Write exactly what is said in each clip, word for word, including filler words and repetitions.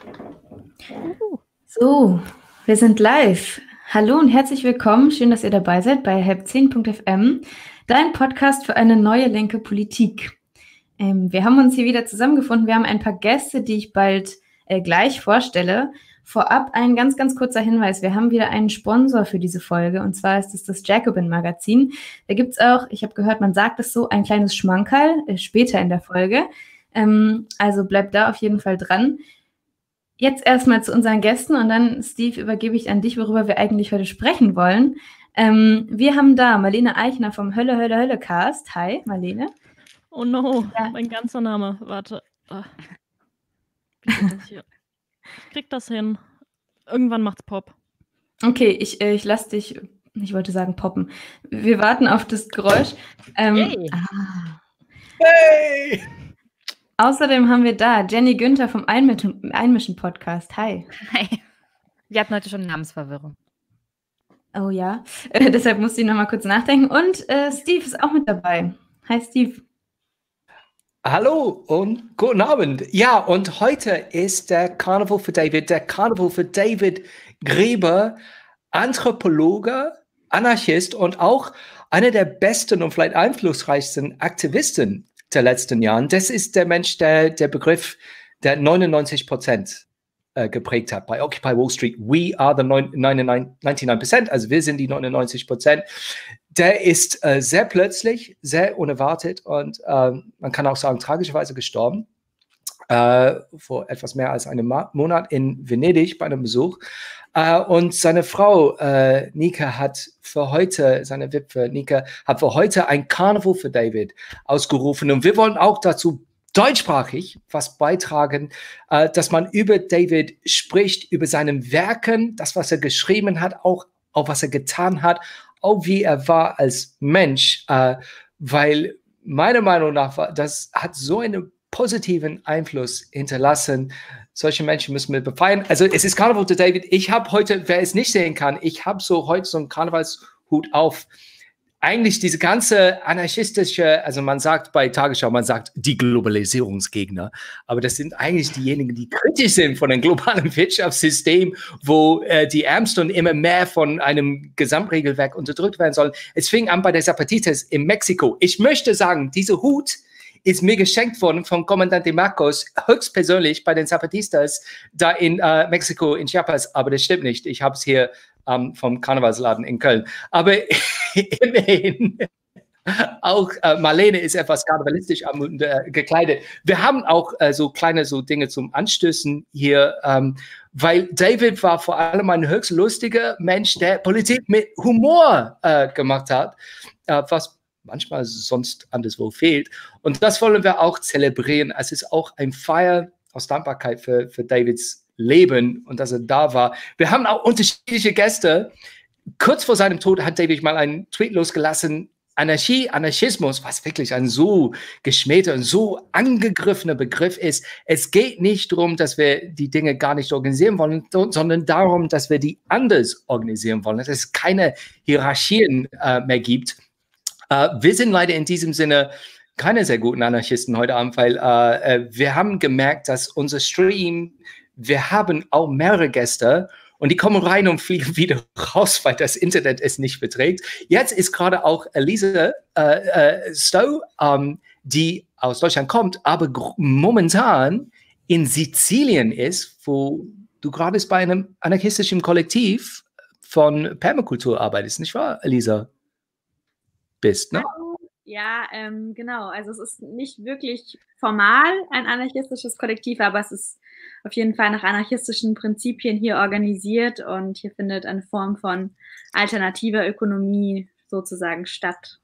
So, wir sind live. Hallo und herzlich willkommen. Schön, dass ihr dabei seid bei halb zehn Punkt f m, dein Podcast für eine neue linke Politik. Ähm, wir haben uns hier wieder zusammengefunden. Wir haben ein paar Gäste, die ich bald äh, gleich vorstelle. Vorab ein ganz, ganz kurzer Hinweis. Wir haben wieder einen Sponsor für diese Folge, und zwar ist es das Jacobin-Magazin. Da gibt es auch, ich habe gehört, man sagt es so, ein kleines Schmankerl äh, später in der Folge. Ähm, also bleibt da auf jeden Fall dran. Jetzt erstmal zu unseren Gästen und dann, Steve, übergebe ich an dich, worüber wir eigentlich heute sprechen wollen. Ähm, wir haben da Marlene Eichner vom Hölle, Hölle, Hölle Cast. Hi, Marlene. Oh no, ja. Mein ganzer Name. Warte. Ah. Wie geht das hier? Ich krieg das hin. Irgendwann macht's Pop. Okay, ich, äh, ich lasse dich, ich wollte sagen poppen. Wir warten auf das Geräusch. Ähm, hey! Ah. Hey! Außerdem haben wir da Jenny Günther vom Einmischen, Einmischen Podcast. Hi. Hi. Wir hatten heute schon Namensverwirrung. Oh ja, äh, deshalb musste ich noch mal kurz nachdenken. Und äh, Steve ist auch mit dabei. Hi Steve. Hallo und guten Abend. Ja, und heute ist der Carnival für David, der Carnival für David Graeber, Anthropologe, Anarchist und auch einer der besten und vielleicht einflussreichsten Aktivisten der letzten Jahren. Das ist der Mensch, der der Begriff der neunundneunzig Prozent äh, geprägt hat bei Occupy Wall Street. We are the neunundneunzig Prozent, also wir sind die neunundneunzig Prozent. Der ist äh, sehr plötzlich, sehr unerwartet und äh, man kann auch sagen, tragischerweise gestorben. Äh, vor etwas mehr als einem Ma- Monat in Venedig bei einem Besuch. Äh, und seine Frau, äh, Nika, hat für heute, seine Witwe, Nika, hat für heute ein Carnival für David ausgerufen. Und wir wollen auch dazu deutschsprachig was beitragen, äh, dass man über David spricht, über seine Werken, das, was er geschrieben hat, auch, auch was er getan hat, auch wie er war als Mensch, äh, weil meiner Meinung nach, das hat so einen positiven Einfluss hinterlassen. Solche Menschen müssen wir befeiern. Also es ist Carnival to David. Ich habe heute, wer es nicht sehen kann, ich habe so heute so einen Karnevalshut auf. Eigentlich diese ganze anarchistische, also man sagt bei Tagesschau, man sagt die Globalisierungsgegner, aber das sind eigentlich diejenigen, die kritisch sind von dem globalen Wirtschaftssystem, wo äh, die Ärmsten immer mehr von einem Gesamtregelwerk unterdrückt werden sollen. Es fing an bei der Zapatistas in Mexiko. Ich möchte sagen, dieser Hut ist mir geschenkt worden vom Kommandant de Marcos, höchstpersönlich bei den Zapatistas da in äh, Mexiko, in Chiapas, aber das stimmt nicht. Ich habe es hier ähm, vom Karnevalsladen in Köln. Aber immerhin, auch äh, Marlene ist etwas karnevalistisch äh, gekleidet. Wir haben auch äh, so kleine so Dinge zum Anstößen hier, ähm, weil David war vor allem ein höchst lustiger Mensch, der Politik mit Humor äh, gemacht hat, äh, was manchmal sonst anderswo fehlt. Und das wollen wir auch zelebrieren. Es ist auch ein Feier aus Dankbarkeit für, für Davids Leben und dass er da war. Wir haben auch unterschiedliche Gäste. Kurz vor seinem Tod hat David mal einen Tweet losgelassen. Anarchie, Anarchismus, was wirklich ein so geschmähter und so angegriffener Begriff ist. Es geht nicht darum, dass wir die Dinge gar nicht organisieren wollen, sondern darum, dass wir die anders organisieren wollen, dass es keine Hierarchien äh, mehr gibt. Uh, wir sind leider in diesem Sinne keine sehr guten Anarchisten heute Abend, weil uh, wir haben gemerkt, dass unser Stream, wir haben auch mehrere Gäste und die kommen rein und fliegen wieder raus, weil das Internet es nicht beträgt. Jetzt ist gerade auch Elisa uh, uh, Stowe, um, die aus Deutschland kommt, aber momentan in Sizilien ist, wo du gerade bei einem anarchistischen Kollektiv von Permakultur arbeitest, nicht wahr, Elisa? Bist, ne? Ja, ähm, genau. Also es ist nicht wirklich formal ein anarchistisches Kollektiv, aber es ist auf jeden Fall nach anarchistischen Prinzipien hier organisiert und hier findet eine Form von alternativer Ökonomie sozusagen statt.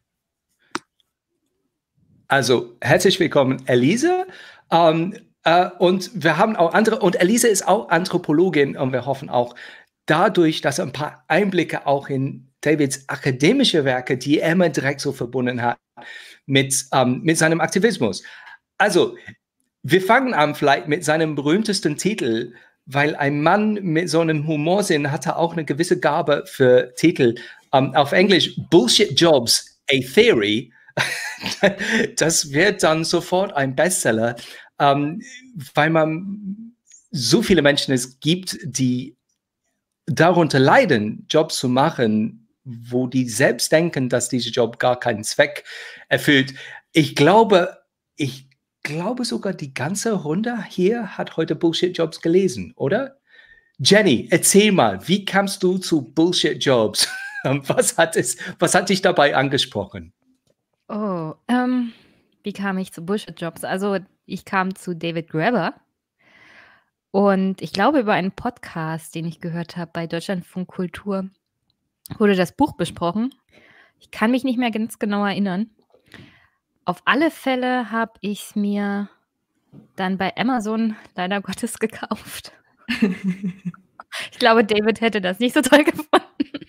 Also herzlich willkommen, Elisa. Ähm, äh, und wir haben auch andere, und Elisa ist auch Anthropologin und wir hoffen auch dadurch, dass er ein paar Einblicke auch in Davids akademische Werke, die er immer direkt so verbunden hat mit, ähm, mit seinem Aktivismus. Also, wir fangen an vielleicht mit seinem berühmtesten Titel, weil ein Mann mit so einem Humorsinn hatte auch eine gewisse Gabe für Titel. Um, auf Englisch, Bullshit Jobs, a Theory. Das wird dann sofort ein Bestseller, um, weil man so viele Menschen es gibt, die darunter leiden, Jobs zu machen, wo die selbst denken, dass dieser Job gar keinen Zweck erfüllt. Ich glaube, ich glaube sogar, die ganze Runde hier hat heute Bullshit-Jobs gelesen, oder? Jenny, erzähl mal, wie kamst du zu Bullshit-Jobs? Was hat es, was hat dich dabei angesprochen? Oh, ähm, wie kam ich zu Bullshit-Jobs? Also ich kam zu David Graeber und ich glaube, über einen Podcast, den ich gehört habe bei Deutschlandfunk Kultur, wurde das Buch besprochen. Ich kann mich nicht mehr ganz genau erinnern. Auf alle Fälle habe ich es mir dann bei Amazon leider Gottes gekauft. Ich glaube, David hätte das nicht so toll gefunden.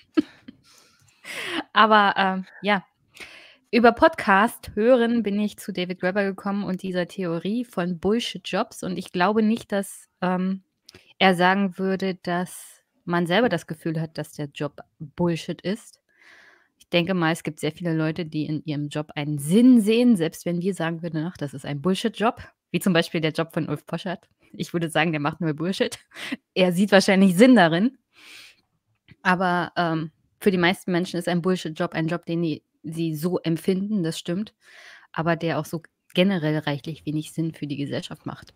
Aber ähm, ja, über Podcast hören bin ich zu David Graeber gekommen und dieser Theorie von Bullshit-Jobs. Und ich glaube nicht, dass ähm, er sagen würde, dass man selber das Gefühl hat, dass der Job Bullshit ist. Ich denke mal, es gibt sehr viele Leute, die in ihrem Job einen Sinn sehen, selbst wenn wir sagen würden, ach, das ist ein Bullshit-Job. Wie zum Beispiel der Job von Ulf Poschardt. Ich würde sagen, der macht nur Bullshit. Er sieht wahrscheinlich Sinn darin. Aber ähm, für die meisten Menschen ist ein Bullshit-Job ein Job, den die, sie so empfinden, das stimmt, aber der auch so generell reichlich wenig Sinn für die Gesellschaft macht.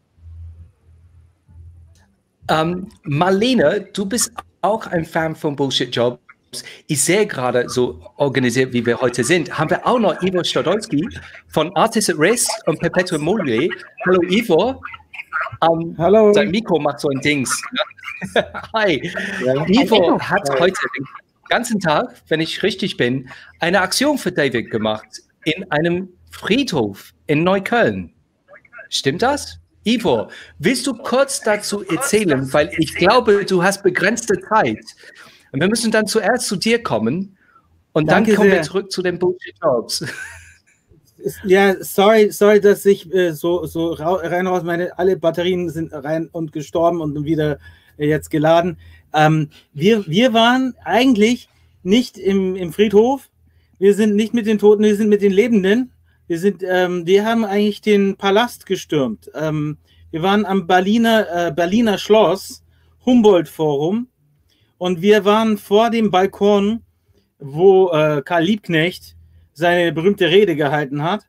Ähm, Marlene, du bist auch ein Fan von Bullshit-Jobs. Ich sehe gerade, so organisiert wie wir heute sind, haben wir auch noch Ivo Stodolski von Artists at Risk und Perpetuum Mobile. Hallo Ivo. Um, Hallo. Sein Mikro macht so ein Dings. Hi. Ja. Ivo hat heute den ganzen Tag, wenn ich richtig bin, eine Aktion für David gemacht in einem Friedhof in Neukölln. Stimmt das? Ivo, willst du kurz dazu erzählen, weil ich glaube, du hast begrenzte Zeit. Und wir müssen dann zuerst zu dir kommen und Danke dann kommen sehr. wir zurück zu den Bullshit-Jobs. Ja, sorry, sorry, dass ich äh, so, so rein raus, meine, alle Batterien sind rein und gestorben und wieder äh, jetzt geladen. Ähm, wir, wir waren eigentlich nicht im, im Friedhof, wir sind nicht mit den Toten, wir sind mit den Lebenden. Wir, sind, ähm, wir haben eigentlich den Palast gestürmt. Ähm, wir waren am Berliner, äh, Berliner Schloss, Humboldt-Forum, und wir waren vor dem Balkon, wo äh, Karl Liebknecht seine berühmte Rede gehalten hat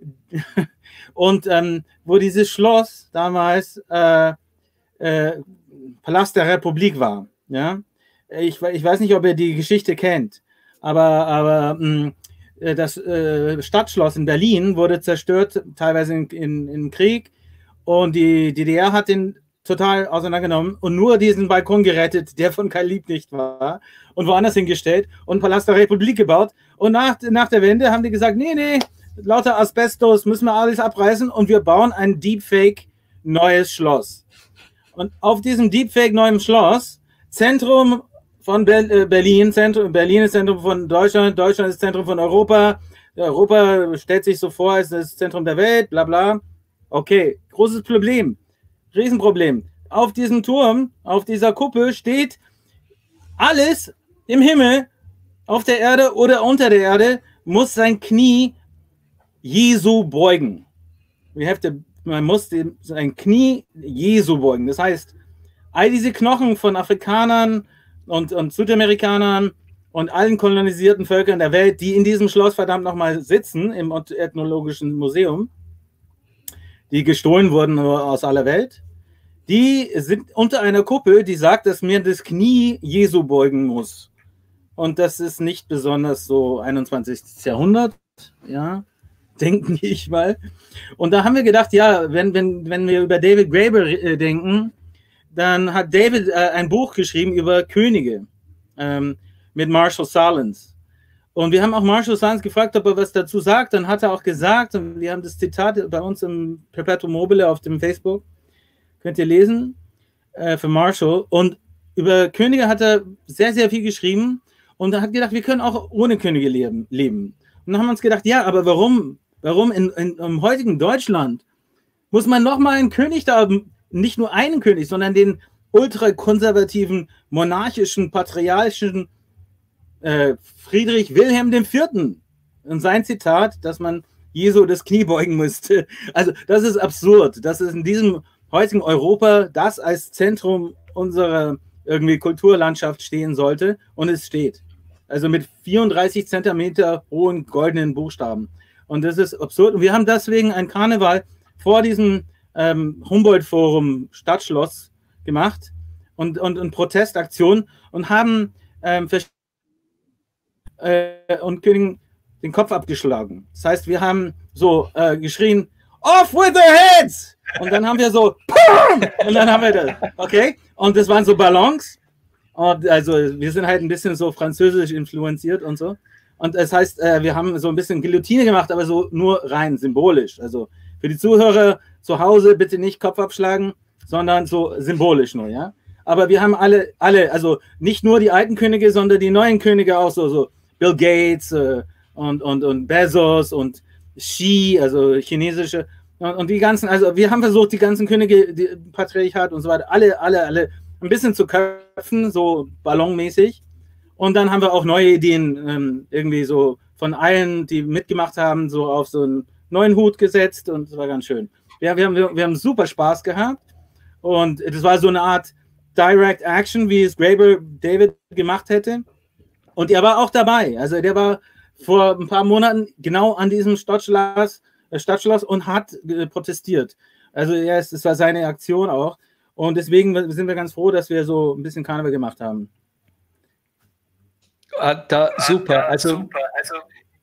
und ähm, wo dieses Schloss damals äh, äh, Palast der Republik war. Ja? Ich, ich weiß nicht, ob ihr die Geschichte kennt, aber, aber mh, das äh, Stadtschloss in Berlin wurde zerstört, teilweise in, in, im Krieg, und die D D R hat den total auseinandergenommen und nur diesen Balkon gerettet, der von Karl Liebknecht war, und woanders hingestellt und Palast der Republik gebaut. Und nach, nach der Wende haben die gesagt, nee, nee, lauter Asbestos, müssen wir alles abreißen und wir bauen ein Deepfake neues Schloss. Und auf diesem Deepfake neuen Schloss, Zentrum von Berlin, Zentrum, Berlin ist Zentrum von Deutschland, Deutschland ist Zentrum von Europa, Europa stellt sich so vor, es ist das Zentrum der Welt, bla bla. Okay, großes Problem. Riesenproblem. Auf diesem Turm, auf dieser Kuppel steht alles im Himmel, auf der Erde oder unter der Erde, muss sein Knie Jesu beugen. We have to, man muss sein Knie Jesu beugen. Das heißt, all diese Knochen von Afrikanern und, und Südamerikanern und allen kolonisierten Völkern der Welt, die in diesem Schloss verdammt nochmal sitzen, im Ethnologischen Museum, die gestohlen wurden aus aller Welt, die sind unter einer Kuppel, die sagt, dass mir das Knie Jesu beugen muss. Und das ist nicht besonders so einundzwanzigsten Jahrhundert, ja, denke ich mal. Und da haben wir gedacht, ja, wenn, wenn, wenn wir über David Graeber äh, denken, dann hat David äh, ein Buch geschrieben über Könige ähm, mit Marshall Sahlins. Und wir haben auch Marshall Sahlins gefragt, ob er was dazu sagt. Dann hat er auch gesagt, und wir haben das Zitat bei uns im Perpetuum Mobile auf dem Facebook, könnt ihr lesen, äh, für Marshall. Und über Könige hat er sehr, sehr viel geschrieben und er hat gedacht, wir können auch ohne Könige leben. leben. Und dann haben wir uns gedacht, ja, aber warum, warum in, in, im heutigen Deutschland muss man nochmal einen König da haben, nicht nur einen König, sondern den ultrakonservativen, monarchischen, patriarchischen äh, Friedrich Wilhelm der Vierte. Und sein Zitat, dass man Jesu das Knie beugen müsste. Also das ist absurd. Das ist in diesem heutigen Europa das als Zentrum unserer irgendwie Kulturlandschaft stehen sollte und es steht. Also mit vierunddreißig Zentimeter hohen goldenen Buchstaben. Und das ist absurd. Und wir haben deswegen ein Karneval vor diesem ähm, Humboldt-Forum Stadtschloss gemacht und, und, und Protestaktion und haben ähm, äh, und König den Kopf abgeschlagen. Das heißt, wir haben so äh, geschrien, off with their heads! Und dann haben wir so, Pum! Und dann haben wir das, okay? Und das waren so Ballons. Und also wir sind halt ein bisschen so französisch influenziert und so. Und das heißt, äh, wir haben so ein bisschen Guillotine gemacht, aber so nur rein symbolisch. Also für die Zuhörer zu Hause bitte nicht Kopf abschlagen, sondern so symbolisch nur, ja? Aber wir haben alle, alle, also nicht nur die alten Könige, sondern die neuen Könige auch so, so Bill Gates äh, und, und, und Bezos und Xi, also chinesische und, und die ganzen, also wir haben versucht, die ganzen Könige, die Patriarchat und so weiter, alle, alle, alle ein bisschen zu köpfen, so ballonmäßig. Und dann haben wir auch neue Ideen ähm, irgendwie so von allen, die mitgemacht haben, so auf so einen neuen Hut gesetzt und das war ganz schön. Ja, wir haben, wir, wir haben super Spaß gehabt und das war so eine Art Direct Action, wie es Graeber David gemacht hätte. Und er war auch dabei. Also der war vor ein paar Monaten genau an diesem Stadtschloss, äh, Stadtschloss und hat äh, protestiert. Also er ist, das war seine Aktion auch. Und deswegen sind wir ganz froh, dass wir so ein bisschen Karneval gemacht haben. Ah, da, super. Also, super. Also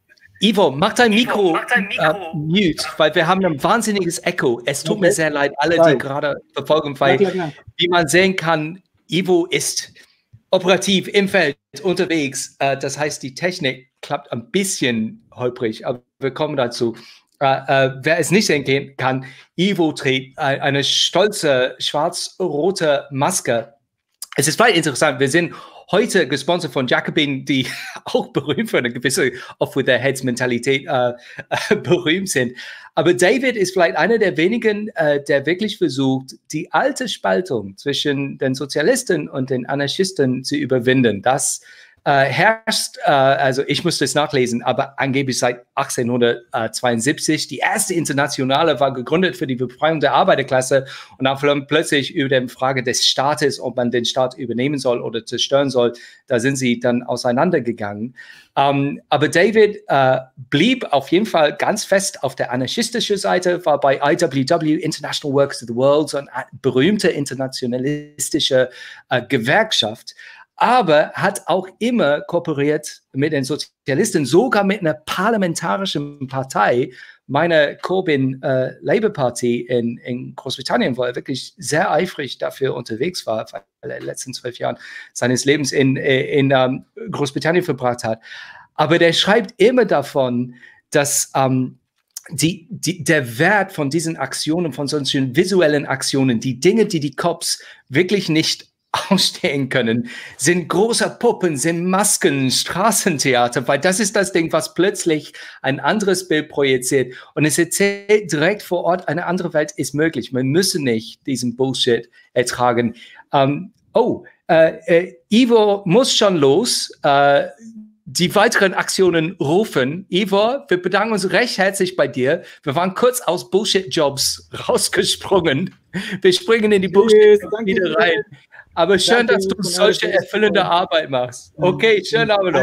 Ivo, mach dein Mikro, Ivo, mach dein Mikro. Uh, mute, weil wir haben ein wahnsinniges Echo. Es tut okay. mir sehr leid, alle, die gerade verfolgen, weil, klar, klar, klar. wie man sehen kann, Ivo ist operativ im Feld unterwegs. Uh, das heißt, die Technik klappt ein bisschen holprig, aber wir kommen dazu. Uh, uh, wer es nicht sehen kann, Ivo trägt uh, eine stolze schwarz-rote Maske. Es ist weit interessant. Wir sind heute gesponsert von Jacobin, die auch berühmt für eine gewisse Off-with-their-Heads-Mentalität äh, äh, berühmt sind. Aber David ist vielleicht einer der wenigen, äh, der wirklich versucht, die alte Spaltung zwischen den Sozialisten und den Anarchisten zu überwinden. Das äh, herrscht, äh, also ich musste es nachlesen, aber angeblich seit achtzehnhundertzweiundsiebzig. Die erste Internationale war gegründet für die Befreiung der Arbeiterklasse und dann plötzlich über die Frage des Staates, ob man den Staat übernehmen soll oder zerstören soll, da sind sie dann auseinandergegangen. Um, aber David äh, blieb auf jeden Fall ganz fest auf der anarchistischen Seite, war bei I W W, International Workers of the World, so eine berühmte internationalistische äh, Gewerkschaft, aber hat auch immer kooperiert mit den Sozialisten, sogar mit einer parlamentarischen Partei, meiner Corbyn äh, Labour Party in, in Großbritannien, wo er wirklich sehr eifrig dafür unterwegs war, weil er in den letzten zwölf Jahren seines Lebens in, in, in um, Großbritannien verbracht hat. Aber der schreibt immer davon, dass um, die, die, der Wert von diesen Aktionen, von solchen visuellen Aktionen, die Dinge, die die Cops wirklich nicht ausstehen können, sind große Puppen, sind Masken, Straßentheater, weil das ist das Ding, was plötzlich ein anderes Bild projiziert und es erzählt direkt vor Ort, eine andere Welt ist möglich. Man müsse nicht diesen Bullshit ertragen. Um, oh, äh, äh, Ivo muss schon los. Äh, die weiteren Aktionen rufen. Ivo, wir bedanken uns recht herzlich bei dir. Wir waren kurz aus Bullshit-Jobs rausgesprungen. Wir springen in die Bullshit wieder rein. Aber schön, danke, dass du solche erfüllende Arbeit machst. Okay, schönen Abend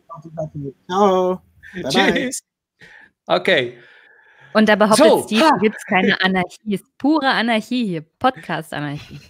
noch. Ciao. Tschüss. Okay. Und da behauptet so, Steve, gibt es keine Anarchie. Es ist pure Anarchie hier. Podcast-Anarchie.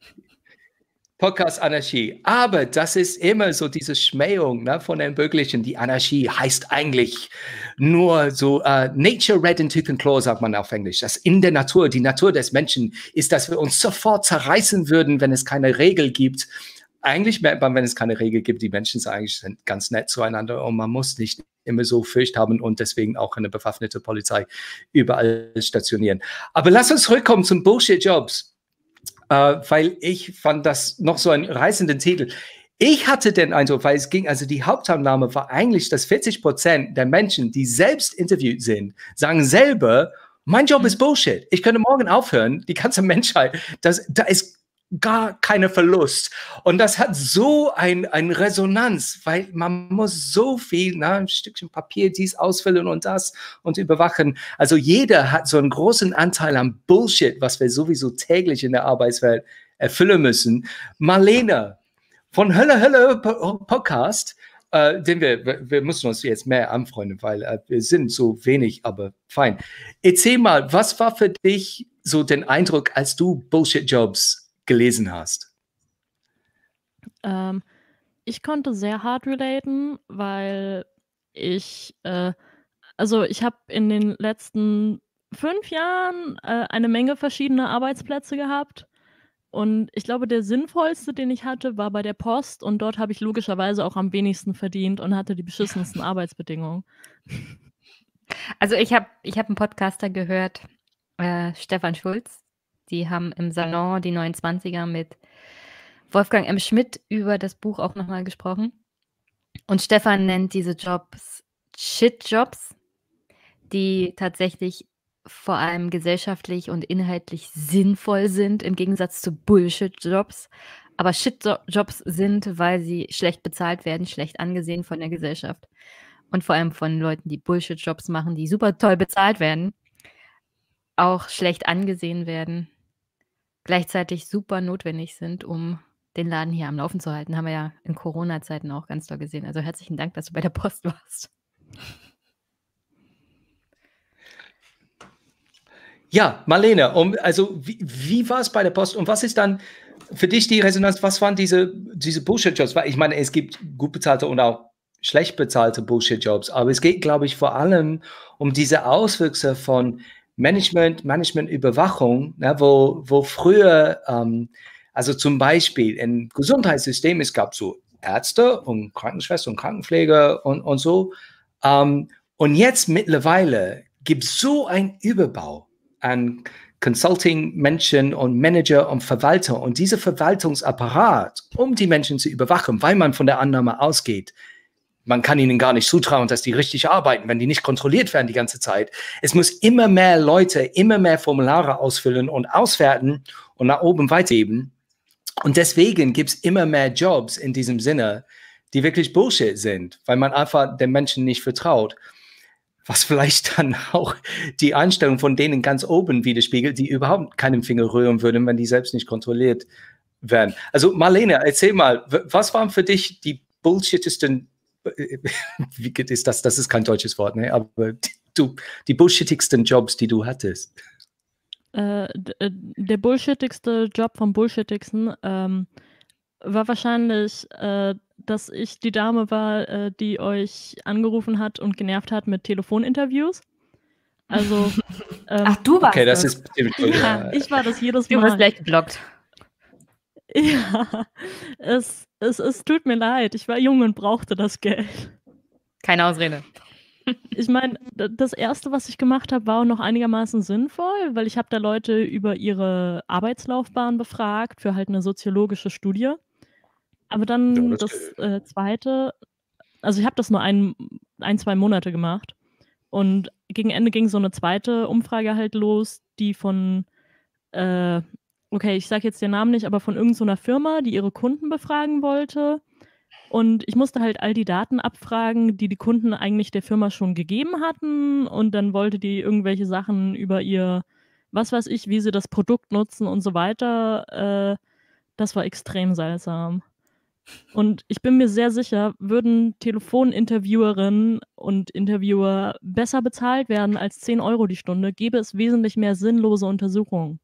Podcast-Anarchie. Aber das ist immer so diese Schmähung, ne, von den Möglichen. Die Anarchie heißt eigentlich nur so uh, Nature red in tooth and claw, sagt man auf Englisch. Das in der Natur, die Natur des Menschen ist, dass wir uns sofort zerreißen würden, wenn es keine Regel gibt. Eigentlich merkt man, wenn es keine Regel gibt, die Menschen sind eigentlich sind ganz nett zueinander und man muss nicht immer so Furcht haben und deswegen auch eine bewaffnete Polizei überall stationieren. Aber lass uns zurückkommen zum Bullshit-Jobs. Uh, weil ich fand das noch so einen reißenden Titel. Ich hatte den Eindruck, weil es ging, also die Hauptannahme war eigentlich, dass vierzig Prozent der Menschen, die selbst interviewt sind, sagen selber, mein Job ist Bullshit. Ich könnte morgen aufhören, die ganze Menschheit. Das, da ist gar keine Verlust. Und das hat so ein, ein Resonanz, weil man muss so viel, na, ein Stückchen Papier, dies ausfüllen und das und überwachen. Also jeder hat so einen großen Anteil an Bullshit, was wir sowieso täglich in der Arbeitswelt erfüllen müssen. Marlene von Hölle Hölle Podcast, äh, den wir, wir, wir müssen uns jetzt mehr anfreunden, weil äh, wir sind so wenig, aber fein. Erzähl mal, was war für dich so den Eindruck, als du Bullshit-Jobs gelesen hast? Ähm, ich konnte sehr hart relaten, weil ich, äh, also ich habe in den letzten fünf Jahren äh, eine Menge verschiedener Arbeitsplätze gehabt. Und ich glaube, der sinnvollste, den ich hatte, war bei der Post. Und dort habe ich logischerweise auch am wenigsten verdient und hatte die beschissensten Arbeitsbedingungen. Also ich habe ich hab einen Podcaster gehört, äh, Stefan Schulz. Die haben im Salon die neunundzwanziger mit Wolfgang M. Schmidt über das Buch auch nochmal gesprochen. Und Stefan nennt diese Jobs Shit-Jobs, die tatsächlich vor allem gesellschaftlich und inhaltlich sinnvoll sind, im Gegensatz zu Bullshit-Jobs. Aber Shit-Jobs sind, weil sie schlecht bezahlt werden, schlecht angesehen von der Gesellschaft. Und vor allem von Leuten, die Bullshit-Jobs machen, die super toll bezahlt werden, auch schlecht angesehen werden, gleichzeitig super notwendig sind, um den Laden hier am Laufen zu halten. Haben wir ja in Corona-Zeiten auch ganz toll gesehen. Also herzlichen Dank, dass du bei der Post warst. Ja, Marlene, um, also wie, wie war es bei der Post und was ist dann für dich die Resonanz? Was waren diese, diese Bullshit-Jobs? Weil ich meine, es gibt gut bezahlte und auch schlecht bezahlte Bullshit-Jobs, aber es geht, glaube ich, vor allem um diese Auswüchse von Management, Management-Überwachung, ne, wo, wo früher, ähm, also zum Beispiel im Gesundheitssystem, es gab so Ärzte und Krankenschwestern und Krankenpfleger und, und so. Ähm, und jetzt mittlerweile gibt es so einen Überbau an Consulting-Menschen und Manager und Verwalter und dieser Verwaltungsapparat, um die Menschen zu überwachen, weil man von der Annahme ausgeht, man kann ihnen gar nicht zutrauen, dass die richtig arbeiten, wenn die nicht kontrolliert werden die ganze Zeit. Es muss immer mehr Leute, immer mehr Formulare ausfüllen und auswerten und nach oben weitergeben. Und deswegen gibt es immer mehr Jobs in diesem Sinne, die wirklich Bullshit sind, weil man einfach den Menschen nicht vertraut. Was vielleicht dann auch die Einstellung von denen ganz oben widerspiegelt, die überhaupt keinen Finger rühren würden, wenn die selbst nicht kontrolliert werden. Also Marlene, erzähl mal, was waren für dich die bullshittesten, wie ist das? Das ist kein deutsches Wort, ne? Aber du, die bullshittigsten Jobs, die du hattest. Äh, der bullshittigste Job vom bullshittigsten ähm, war wahrscheinlich, äh, dass ich die Dame war, äh, die euch angerufen hat und genervt hat mit Telefoninterviews. Also, ähm, Ach, du warst okay, das. das. Ist bestimmt, ja, ja, ich war das jedes Du Mal. wirst gleich geblockt. Ja, es, es, es tut mir leid. Ich war jung und brauchte das Geld. Keine Ausrede. Ich meine, das Erste, was ich gemacht habe, war auch noch einigermaßen sinnvoll, weil ich habe da Leute über ihre Arbeitslaufbahn befragt für halt eine soziologische Studie. Aber dann Ja, das das äh, Zweite, also ich habe das nur ein, ein, zwei Monate gemacht und gegen Ende ging so eine zweite Umfrage halt los, die von, äh, okay, ich sage jetzt den Namen nicht, aber von irgendeiner Firma, die ihre Kunden befragen wollte. Und ich musste halt all die Daten abfragen, die die Kunden eigentlich der Firma schon gegeben hatten. Und dann wollte die irgendwelche Sachen über ihr, was weiß ich, wie sie das Produkt nutzen und so weiter. Äh, das war extrem seltsam. Und ich bin mir sehr sicher, würden Telefoninterviewerinnen und Interviewer besser bezahlt werden als zehn Euro die Stunde, gäbe es wesentlich mehr sinnlose Untersuchungen.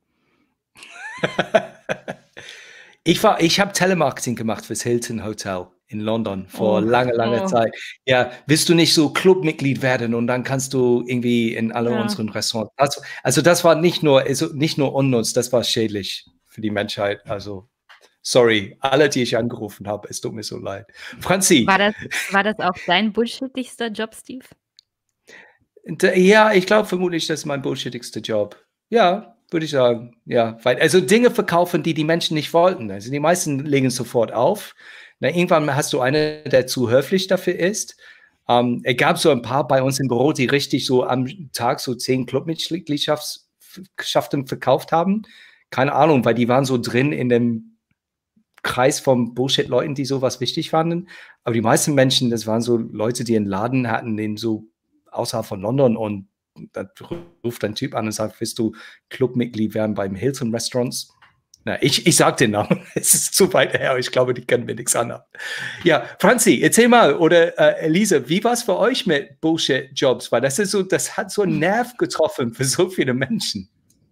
ich war, ich habe Telemarketing gemacht fürs Hilton Hotel in London vor Oh. langer, langer Oh. Zeit. Ja, willst du nicht so Clubmitglied werden und dann kannst du irgendwie in alle Ja. unseren Restaurants. Das, also das war nicht nur, also nicht nur unnutz, das war schädlich für die Menschheit. Also sorry, alle, die ich angerufen habe, es tut mir so leid. Franzi. War das, war das auch dein bullshittigster Job, Steve? D- Ja, ich glaube vermutlich, das ist mein bullshittigster Job. Ja, würde ich sagen. Ja, weil, also Dinge verkaufen, die die Menschen nicht wollten. Also die meisten legen es sofort auf. Na, irgendwann hast du einen, der zu höflich dafür ist. Ähm, es gab so ein paar bei uns im Büro, die richtig so am Tag so zehn Clubmitgliedschaften verkauft haben. keine Ahnung, weil die waren so drin in dem Kreis von Bullshit-Leuten, die sowas wichtig fanden. Aber die meisten Menschen, das waren so Leute, die einen Laden hatten, den so außerhalb von London, und da ruft ein Typ an und sagt, willst du Clubmitglied werden beim Hilton Restaurants? Na, ich, ich sag den Namen, es ist zu weit her, ich glaube, die können mir nichts anhaben. Ja, Franzi, erzähl mal, oder äh, Elisa, wie war es für euch mit Bullshit-Jobs? Weil das ist so, das hat so einen Nerv getroffen für so viele Menschen.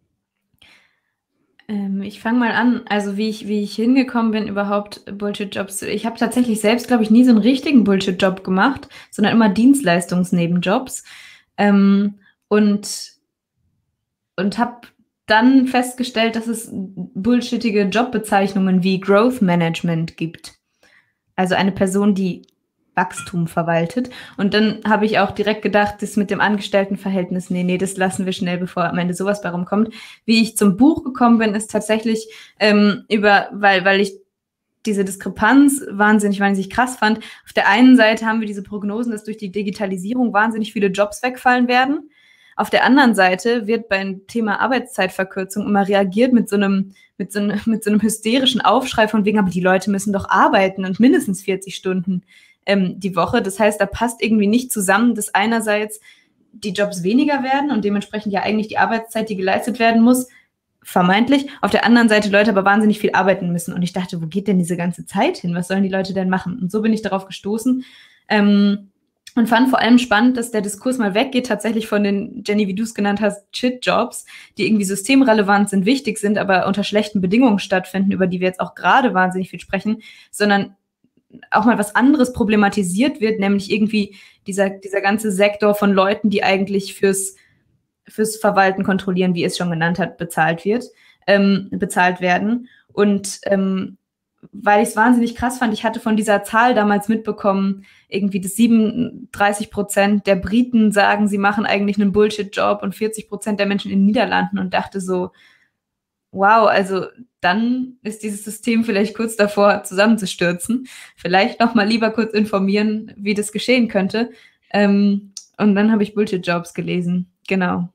Ähm, ich fange mal an, also wie ich, wie ich hingekommen bin, überhaupt Bullshit-Jobs. Ich habe tatsächlich selbst, glaube ich, nie so einen richtigen Bullshit-Job gemacht, sondern immer Dienstleistungsnebenjobs. Ähm, und und habe dann festgestellt, dass es bullshittige Jobbezeichnungen wie Growth Management gibt. Also eine Person, die Wachstum verwaltet. Und dann habe ich auch direkt gedacht, das mit dem Angestelltenverhältnis, nee, nee, das lassen wir schnell, bevor am Ende sowas bei rumkommt. Wie ich zum Buch gekommen bin, ist tatsächlich ähm, über, weil, weil ich diese Diskrepanz wahnsinnig, wahnsinnig krass fand. Auf der einen Seite haben wir diese Prognosen, dass durch die Digitalisierung wahnsinnig viele Jobs wegfallen werden. Auf der anderen Seite wird beim Thema Arbeitszeitverkürzung immer reagiert mit so einem, mit so einem, mit so einem hysterischen Aufschrei von wegen, aber die Leute müssen doch arbeiten und mindestens vierzig Stunden ähm, die Woche. Das heißt, da passt irgendwie nicht zusammen, dass einerseits die Jobs weniger werden und dementsprechend ja eigentlich die Arbeitszeit, die geleistet werden muss, vermeintlich, auf der anderen Seite Leute aber wahnsinnig viel arbeiten müssen. Und ich dachte, wo geht denn diese ganze Zeit hin? Was sollen die Leute denn machen? Und so bin ich darauf gestoßen. Ähm, Und fand vor allem spannend, dass der Diskurs mal weggeht, tatsächlich von den, Jenny, wie du es genannt hast, Shit-Jobs, die irgendwie systemrelevant sind, wichtig sind, aber unter schlechten Bedingungen stattfinden, über die wir jetzt auch gerade wahnsinnig viel sprechen, sondern auch mal was anderes problematisiert wird, nämlich irgendwie dieser, dieser ganze Sektor von Leuten, die eigentlich fürs, fürs Verwalten, Kontrollieren, wie es schon genannt hat, bezahlt wird, ähm, bezahlt werden. Und ähm, weil ich es wahnsinnig krass fand, ich hatte von dieser Zahl damals mitbekommen, irgendwie dass siebenunddreißig Prozent der Briten sagen, sie machen eigentlich einen Bullshit-Job und vierzig Prozent der Menschen in den Niederlanden, und dachte so, wow, also dann ist dieses System vielleicht kurz davor zusammenzustürzen. Vielleicht noch mal lieber kurz informieren, wie das geschehen könnte. Ähm, und dann habe ich Bullshit-Jobs gelesen, genau.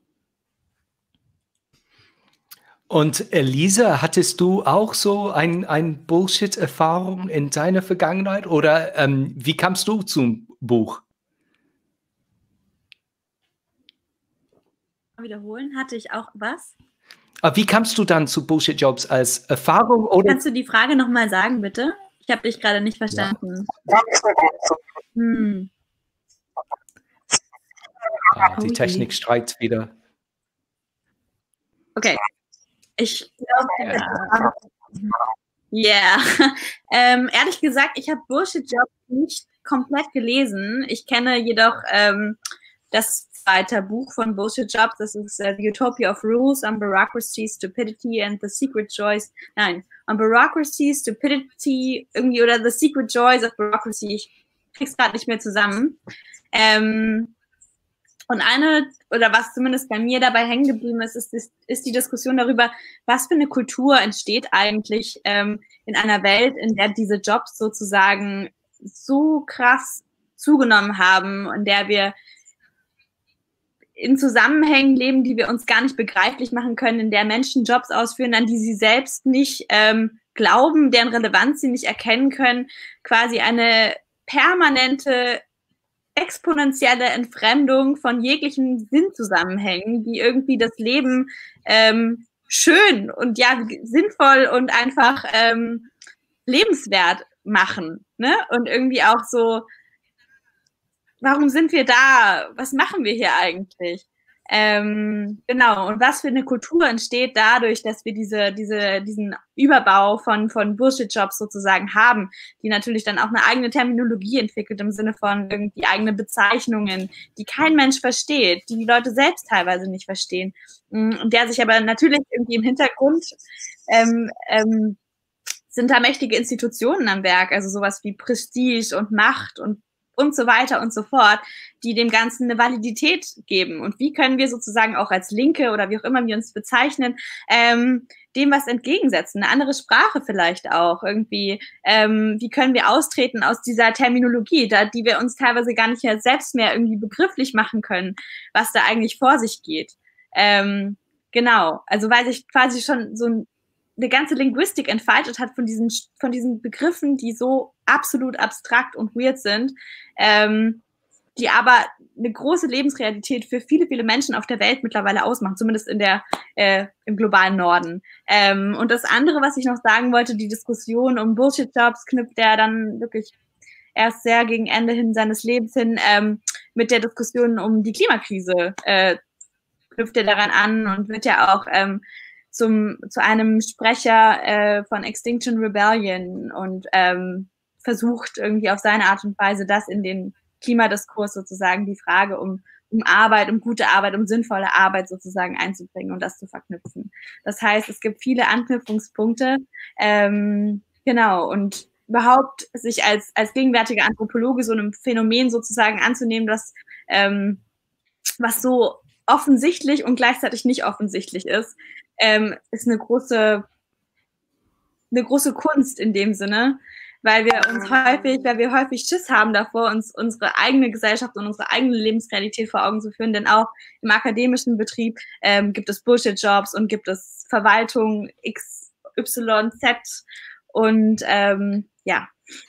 Und Elisa, hattest du auch so ein, ein Bullshit-Erfahrung in deiner Vergangenheit, oder ähm, wie kamst du zum Buch? Wiederholen, hatte ich auch was? Aber wie kamst du dann zu Bullshit-Jobs als Erfahrung? Oder? Kannst du die Frage nochmal sagen, bitte? Ich habe dich gerade nicht verstanden. Ja. Hm. Ah, die Technik streikt wieder. Okay. Ich glaube, ja. Yeah. ähm, ehrlich gesagt, ich habe Bullshit-Jobs nicht komplett gelesen. Ich kenne jedoch ähm, das zweite Buch von Bullshit-Jobs. Das ist uh, The Utopia of Rules on Bureaucracy, Stupidity and the Secret Joys. Nein, on Bureaucracy, Stupidity, irgendwie, oder The Secret Joys of Bureaucracy. Ich krieg's gerade nicht mehr zusammen. Ähm, Und eine, oder was zumindest bei mir dabei hängen geblieben ist, ist, ist, ist die Diskussion darüber, was für eine Kultur entsteht eigentlich ähm, in einer Welt, in der diese Jobs sozusagen so krass zugenommen haben, in der wir in Zusammenhängen leben, die wir uns gar nicht begreiflich machen können, in der Menschen Jobs ausführen, an die sie selbst nicht ähm, glauben, deren Relevanz sie nicht erkennen können, quasi eine permanente exponentielle Entfremdung von jeglichen Sinnzusammenhängen, die irgendwie das Leben ähm, schön und ja sinnvoll und einfach ähm, lebenswert machen, ne? Und irgendwie auch so, warum sind wir da? Was machen wir hier eigentlich? Ähm, genau, und was für eine Kultur entsteht dadurch, dass wir diese, diese, diesen Überbau von, von Bullshit-Jobs sozusagen haben, die natürlich dann auch eine eigene Terminologie entwickelt im Sinne von irgendwie eigene Bezeichnungen, die kein Mensch versteht, die die Leute selbst teilweise nicht verstehen, und der sich aber natürlich irgendwie im Hintergrund ähm, ähm, sind da mächtige Institutionen am Werk, also sowas wie Prestige und Macht und und so weiter und so fort, die dem Ganzen eine Validität geben. Und wie können wir sozusagen auch als Linke oder wie auch immer wir uns bezeichnen, ähm, dem was entgegensetzen, eine andere Sprache vielleicht auch irgendwie. Ähm, wie können wir austreten aus dieser Terminologie, da, die wir uns teilweise gar nicht mehr selbst mehr irgendwie begrifflich machen können, was da eigentlich vor sich geht. Ähm, genau, also weil sich quasi schon so ein eine ganze Linguistik entfaltet hat von diesen, von diesen Begriffen, die so absolut abstrakt und weird sind, ähm, die aber eine große Lebensrealität für viele, viele Menschen auf der Welt mittlerweile ausmachen, zumindest in der, äh, im globalen Norden. Ähm, und das andere, was ich noch sagen wollte, die Diskussion um Bullshit-Jobs knüpft er dann wirklich erst sehr gegen Ende hin seines Lebens hin ähm, mit der Diskussion um die Klimakrise äh, knüpft er daran an und wird ja auch ähm, zum, zu einem Sprecher äh, von Extinction Rebellion und ähm, versucht irgendwie auf seine Art und Weise das in den Klimadiskurs sozusagen, die Frage um, um Arbeit, um gute Arbeit, um sinnvolle Arbeit sozusagen einzubringen und das zu verknüpfen. Das heißt, es gibt viele Anknüpfungspunkte, ähm, genau, und überhaupt sich als, als gegenwärtiger Anthropologe so einem Phänomen sozusagen anzunehmen, das, ähm, was so offensichtlich und gleichzeitig nicht offensichtlich ist, ähm, ist eine große, eine große Kunst in dem Sinne, weil wir uns häufig, weil wir häufig Schiss haben davor, uns unsere eigene Gesellschaft und unsere eigene Lebensrealität vor Augen zu führen, denn auch im akademischen Betrieb ähm, gibt es Bullshit-Jobs und gibt es Verwaltung X, Y, Z und ähm, ja.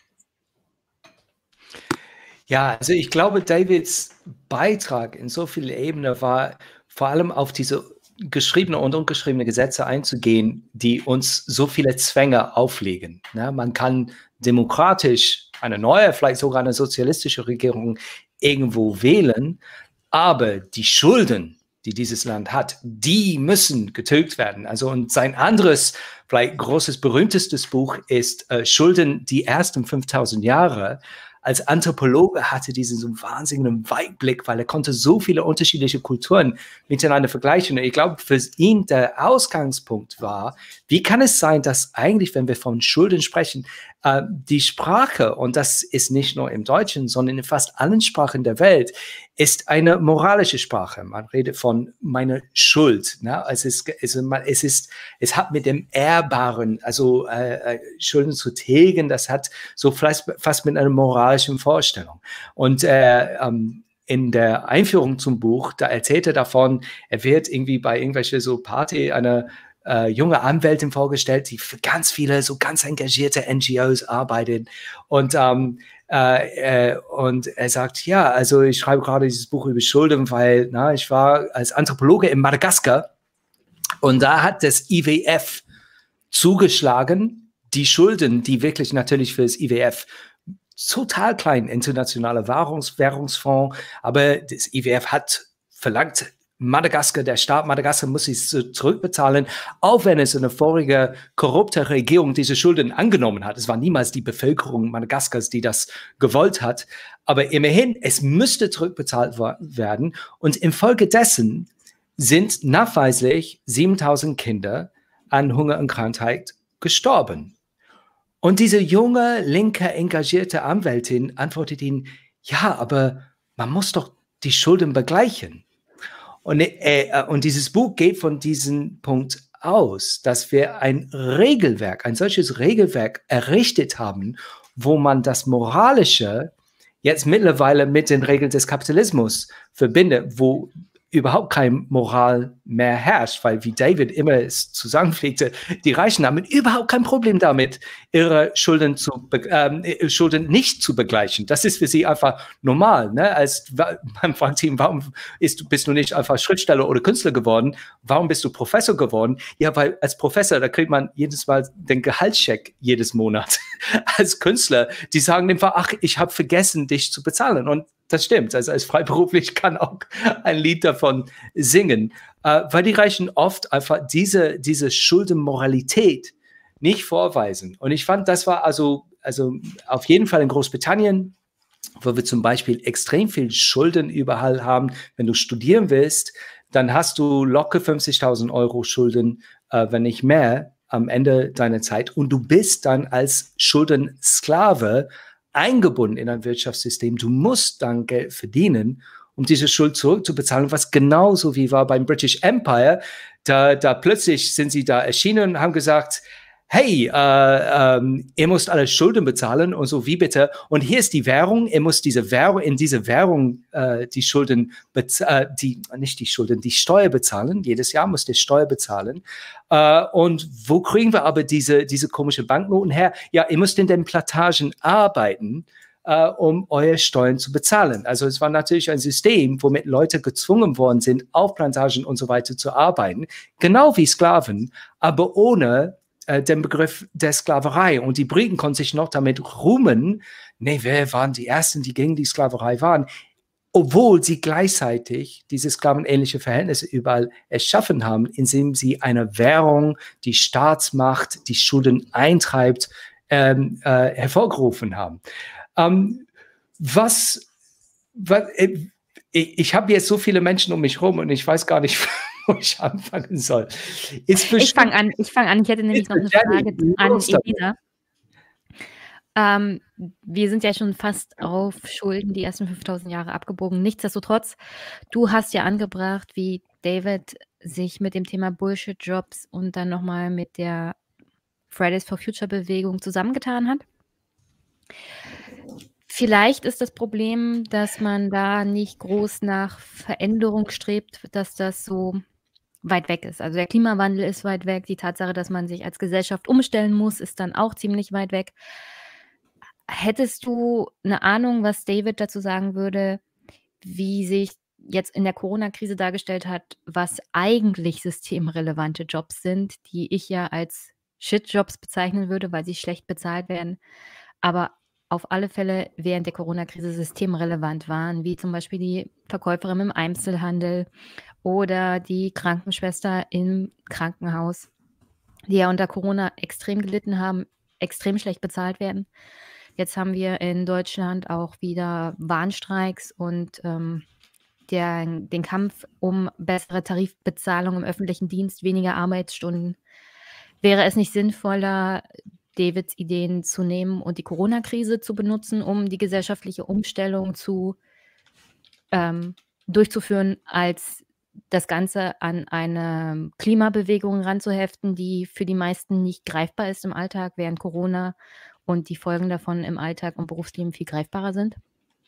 Ja, also ich glaube, Davids Beitrag in so vielen Ebenen war vor allem auf diese geschriebene und ungeschriebene Gesetze einzugehen, die uns so viele Zwänge auflegen. Ne? Man kann demokratisch eine neue, vielleicht sogar eine sozialistische Regierung irgendwo wählen, aber die Schulden, die dieses Land hat, die müssen getilgt werden. Also und sein anderes, vielleicht großes, berühmtestes Buch ist äh, Schulden die ersten fünftausend Jahre. Als Anthropologe hatte diesen so wahnsinnigen Weitblick, weil er konnte so viele unterschiedliche Kulturen miteinander vergleichen. Und ich glaube, für ihn der Ausgangspunkt war, wie kann es sein, dass eigentlich, wenn wir von Schulden sprechen, äh, die Sprache, und das ist nicht nur im Deutschen, sondern in fast allen Sprachen der Welt, ist eine moralische Sprache. Man redet von meiner Schuld. Ne? Es ist, es ist, es ist, es hat mit dem Ehrbaren, also äh, Schulden zu tilgen, das hat so fast, fast mit einer moralischen Vorstellung. Und äh, ähm, in der Einführung zum Buch, da erzählt er davon, er wird irgendwie bei irgendwelcher so Party eine äh, junge Anwältin vorgestellt, die für ganz viele so ganz engagierte N G Os arbeitet. Und ähm, Äh, äh, und er sagt, ja, also ich schreibe gerade dieses Buch über Schulden, weil na, ich war als Anthropologe in Madagaskar und da hat das I W F zugeschlagen, die Schulden, die wirklich natürlich für das I W F total klein, internationaler Währungs Währungsfonds, aber das I W F hat verlangt, Madagaskar, der Staat Madagaskar muss es zurückbezahlen, auch wenn es eine vorige korrupte Regierung diese Schulden angenommen hat. Es war niemals die Bevölkerung Madagaskars, die das gewollt hat. Aber immerhin, es müsste zurückbezahlt werden. Und infolgedessen sind nachweislich siebentausend Kinder an Hunger und Krankheit gestorben. Und diese junge, linke, engagierte Anwältin antwortet ihnen, ja, aber man muss doch die Schulden begleichen. Und, äh, und dieses Buch geht von diesem Punkt aus, dass wir ein Regelwerk, ein solches Regelwerk errichtet haben, wo man das Moralische jetzt mittlerweile mit den Regeln des Kapitalismus verbindet, wo überhaupt keine Moral mehr herrscht, weil wie David immer es zu sagen pflegte, die Reichen haben überhaupt kein Problem damit, ihre Schulden, zu, ähm, Schulden nicht zu begleichen. Das ist für sie einfach normal. Ne? Als, man fragt ihn, warum ist, bist du nicht einfach Schriftsteller oder Künstler geworden? Warum bist du Professor geworden? Ja, weil als Professor, da kriegt man jedes Mal den Gehaltscheck jedes Monat. Als Künstler, die sagen einfach, ach, ich habe vergessen, dich zu bezahlen. Und das stimmt. Also als freiberuflich kann auch ein Lied davon singen, äh, weil die Reichen oft einfach diese, diese Schuldenmoralität nicht vorweisen. Und ich fand, das war also, also auf jeden Fall in Großbritannien, wo wir zum Beispiel extrem viel Schulden überall haben. Wenn du studieren willst, dann hast du locker fünfzigtausend Euro Schulden, äh, wenn nicht mehr, am Ende deiner Zeit. Und du bist dann als Schuldensklave eingebunden in ein Wirtschaftssystem. Du musst dann Geld verdienen, um diese Schuld zurückzubezahlen, was genauso wie war beim British Empire. Da, da plötzlich sind sie da erschienen und haben gesagt, hey, äh, ähm, ihr müsst alle Schulden bezahlen und so, wie bitte? Und hier ist die Währung, ihr müsst diese Währung, in diese Währung äh, die Schulden, äh, die, nicht die Schulden, die Steuer bezahlen. Jedes Jahr müsst ihr Steuer bezahlen. Äh, und wo kriegen wir aber diese, diese komischen Banknoten her? Ja, ihr müsst in den Plantagen arbeiten, Uh, um eure Steuern zu bezahlen. Also es war natürlich ein System, womit Leute gezwungen worden sind, auf Plantagen und so weiter zu arbeiten, genau wie Sklaven, aber ohne uh, den Begriff der Sklaverei. Und die Briten konnten sich noch damit ruhmen, nee, wir waren die Ersten, die gegen die Sklaverei waren, obwohl sie gleichzeitig diese sklavenähnliche Verhältnisse überall erschaffen haben, indem sie eine Währung, die Staatsmacht, die Schulden eintreibt, ähm, äh, hervorgerufen haben. Um, was, was ich, ich habe jetzt so viele Menschen um mich rum und ich weiß gar nicht, wo ich anfangen soll. Ist ich fange an, ich fange an. Ich hätte nämlich noch eine Frage an Elisa. Ähm, wir sind ja schon fast auf Schulden die ersten fünftausend Jahre abgebogen. Nichtsdestotrotz, du hast ja angebracht, wie David sich mit dem Thema Bullshit-Jobs und dann nochmal mit der Fridays for Future-Bewegung zusammengetan hat. Vielleicht ist das Problem, dass man da nicht groß nach Veränderung strebt, dass das so weit weg ist. Also der Klimawandel ist weit weg, die Tatsache, dass man sich als Gesellschaft umstellen muss, ist dann auch ziemlich weit weg. Hättest du eine Ahnung, was David dazu sagen würde, wie sich jetzt in der Corona-Krise dargestellt hat, was eigentlich systemrelevante Jobs sind, die ich ja als Shit-Jobs bezeichnen würde, weil sie schlecht bezahlt werden, aber auf alle Fälle während der Corona-Krise systemrelevant waren, wie zum Beispiel die Verkäuferin im Einzelhandel oder die Krankenschwester im Krankenhaus, die ja unter Corona extrem gelitten haben, extrem schlecht bezahlt werden. Jetzt haben wir in Deutschland auch wieder Warnstreiks und ähm, der, den Kampf um bessere Tarifbezahlung im öffentlichen Dienst, weniger Arbeitsstunden. Wäre es nicht sinnvoller, Davids Ideen zu nehmen und die Corona-Krise zu benutzen, um die gesellschaftliche Umstellung zu ähm, durchzuführen, als das Ganze an eine Klimabewegung ranzuheften, die für die meisten nicht greifbar ist im Alltag, während Corona und die Folgen davon im Alltag und Berufsleben viel greifbarer sind?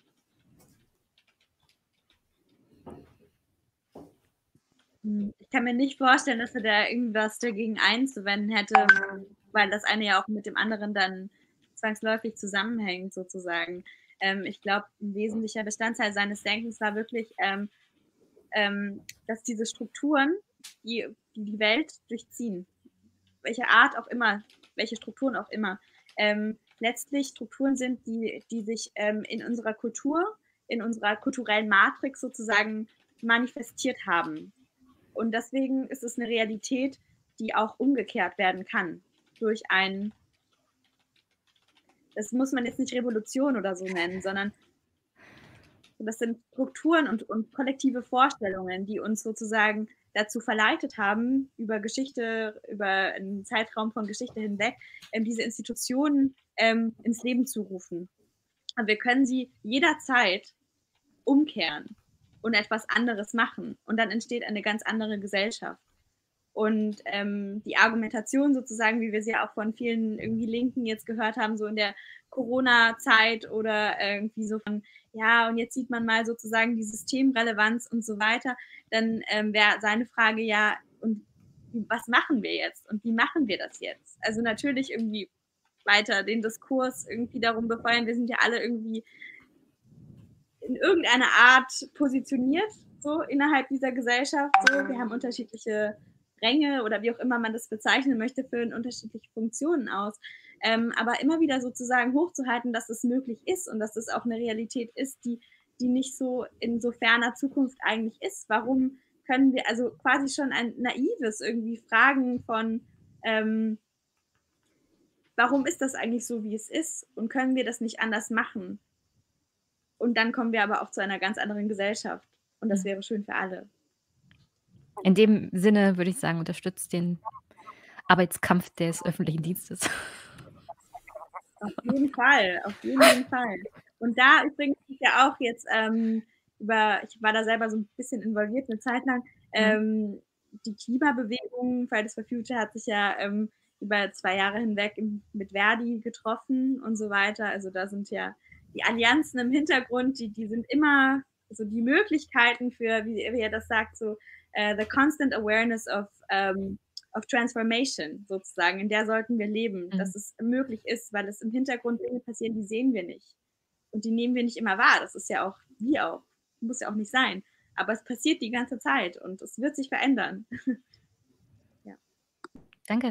Ich kann mir nicht vorstellen, dass er da irgendwas dagegen einzuwenden hätte, weil das eine ja auch mit dem anderen dann zwangsläufig zusammenhängt, sozusagen. Ähm, ich glaube, ein wesentlicher Bestandteil seines Denkens war wirklich, ähm, ähm, dass diese Strukturen, die, die die Welt durchziehen, welche Art auch immer, welche Strukturen auch immer, ähm, letztlich Strukturen sind, die, die sich ähm, in unserer Kultur, in unserer kulturellen Matrix sozusagen manifestiert haben. Und deswegen ist es eine Realität, die auch umgekehrt werden kann durch ein, das muss man jetzt nicht Revolution oder so nennen, sondern das sind Strukturen und, und kollektive Vorstellungen, die uns sozusagen dazu verleitet haben, über Geschichte, über einen Zeitraum von Geschichte hinweg, ähm, diese Institutionen ähm, ins Leben zu rufen. Und wir können sie jederzeit umkehren und etwas anderes machen. Und dann entsteht eine ganz andere Gesellschaft. Und ähm, die Argumentation sozusagen, wie wir sie auch von vielen irgendwie Linken jetzt gehört haben, so in der Corona-Zeit oder irgendwie so von, ja, und jetzt sieht man mal sozusagen die Systemrelevanz und so weiter, dann ähm, wäre seine Frage ja, und was machen wir jetzt? Und wie machen wir das jetzt? Also natürlich irgendwie weiter den Diskurs irgendwie darum befeuern, wir sind ja alle irgendwie in irgendeiner Art positioniert, so innerhalb dieser Gesellschaft. So. Wir haben unterschiedliche Ränge oder wie auch immer man das bezeichnen möchte, füllen unterschiedliche Funktionen aus. Ähm, aber immer wieder sozusagen hochzuhalten, dass es möglich ist und dass es auch eine Realität ist, die, die nicht so in so ferner Zukunft eigentlich ist. Warum können wir, also quasi schon ein naives irgendwie Fragen von, ähm, warum ist das eigentlich so, wie es ist? Und können wir das nicht anders machen? Und dann kommen wir aber auch zu einer ganz anderen Gesellschaft. Und das wäre schön für alle. In dem Sinne würde ich sagen, unterstützt den Arbeitskampf des öffentlichen Dienstes. Auf jeden Fall, auf jeden, jeden Fall. Und da übrigens ist ja auch jetzt ähm, über, ich war da selber so ein bisschen involviert eine Zeit lang, ähm, die Klimabewegung, Fridays for Future hat sich ja ähm, über zwei Jahre hinweg mit Verdi getroffen und so weiter. Also da sind ja die Allianzen im Hintergrund, die, die sind immer so die Möglichkeiten für, wie, wie er das sagt, so uh, the constant awareness of, um, of transformation sozusagen, in der sollten wir leben, mhm. dass es möglich ist, weil es im Hintergrund Dinge passieren, die sehen wir nicht. Und die nehmen wir nicht immer wahr. Das ist ja auch, wie auch, muss ja auch nicht sein. Aber es passiert die ganze Zeit und es wird sich verändern. Ja. Danke.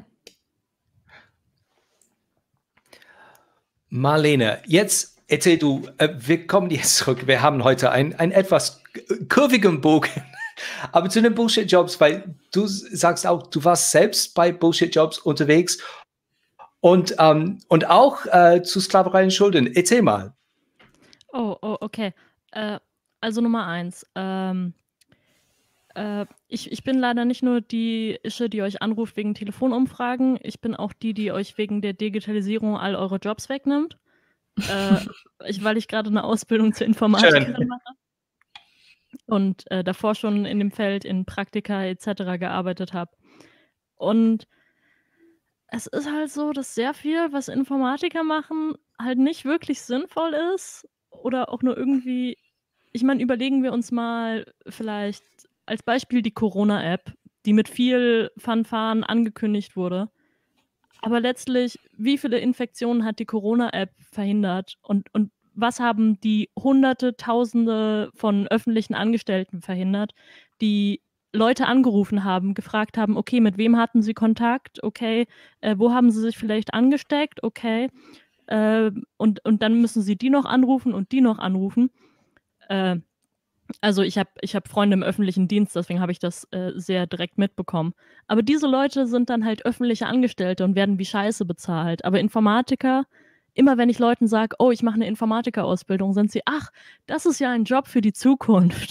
Marlene, jetzt erzähl du, äh, wir kommen jetzt zurück. Wir haben heute einen, einen etwas kurvigen Bogen, aber zu den Bullshit-Jobs, weil du sagst auch, du warst selbst bei Bullshit-Jobs unterwegs und, ähm, und auch äh, zu Sklaverei und Schulden. Erzähl mal. Oh, oh okay. Äh, also Nummer eins. Ähm, äh, ich, ich bin leider nicht nur die Ische, die euch anruft wegen Telefonumfragen. Ich bin auch die, die euch wegen der Digitalisierung all eure Jobs wegnimmt. äh, ich, weil ich gerade eine Ausbildung zur Informatikerin mache. Und äh, davor schon in dem Feld in Praktika et cetera gearbeitet habe. Und es ist halt so, dass sehr viel, was Informatiker machen, halt nicht wirklich sinnvoll ist. Oder auch nur irgendwie, ich meine, überlegen wir uns mal vielleicht als Beispiel die Corona-App, die mit viel Fanfaren angekündigt wurde. Aber letztlich, wie viele Infektionen hat die Corona-App verhindert? Und, und was haben die Hunderte, Tausende von öffentlichen Angestellten verhindert, die Leute angerufen haben, gefragt haben, okay, mit wem hatten sie Kontakt? Okay, äh, wo haben sie sich vielleicht angesteckt? Okay, Äh, und, und dann müssen sie die noch anrufen und die noch anrufen. Äh, also ich habe ich hab Freunde im öffentlichen Dienst, deswegen habe ich das äh, sehr direkt mitbekommen. Aber diese Leute sind dann halt öffentliche Angestellte und werden wie Scheiße bezahlt. Aber Informatiker, immer wenn ich Leuten sage, oh, ich mache eine Informatikerausbildung, sind sie, ach, das ist ja ein Job für die Zukunft.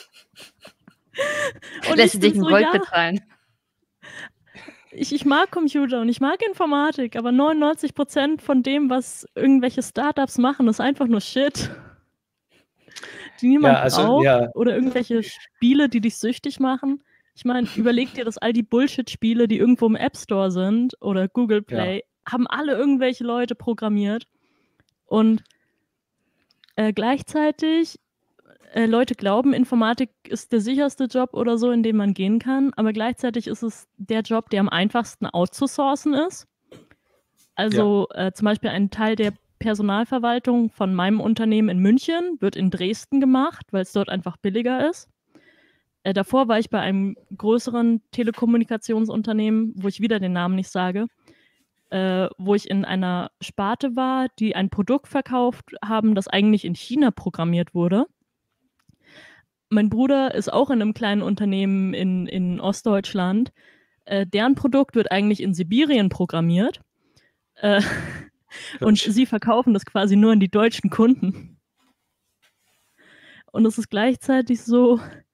Und lässt sie dich in Gold ja, bezahlen. Ich, ich mag Computer und ich mag Informatik, aber neunundneunzig Prozent von dem, was irgendwelche Startups machen, ist einfach nur Shit, die niemand ja, also, braucht. Ja. Oder irgendwelche Spiele, die dich süchtig machen. Ich meine, überleg dir, dass all die Bullshit-Spiele, die irgendwo im App Store sind oder Google Play, ja. haben alle irgendwelche Leute programmiert. Und äh, gleichzeitig Äh, Leute glauben, Informatik ist der sicherste Job oder so, in den man gehen kann, aber gleichzeitig ist es der Job, der am einfachsten outzusourcen ist. Also ja. äh, zum Beispiel ein Teil der Personalverwaltung von meinem Unternehmen in München wird in Dresden gemacht, weil es dort einfach billiger ist. Äh, davor war ich bei einem größeren Telekommunikationsunternehmen, wo ich wieder den Namen nicht sage, äh, wo ich in einer Sparte war, die ein Produkt verkauft haben, das eigentlich in China programmiert wurde. Mein Bruder ist auch in einem kleinen Unternehmen in, in Ostdeutschland. Äh, deren Produkt wird eigentlich in Sibirien programmiert. Äh, und sie verkaufen das quasi nur an die deutschen Kunden. Und es ist gleichzeitig so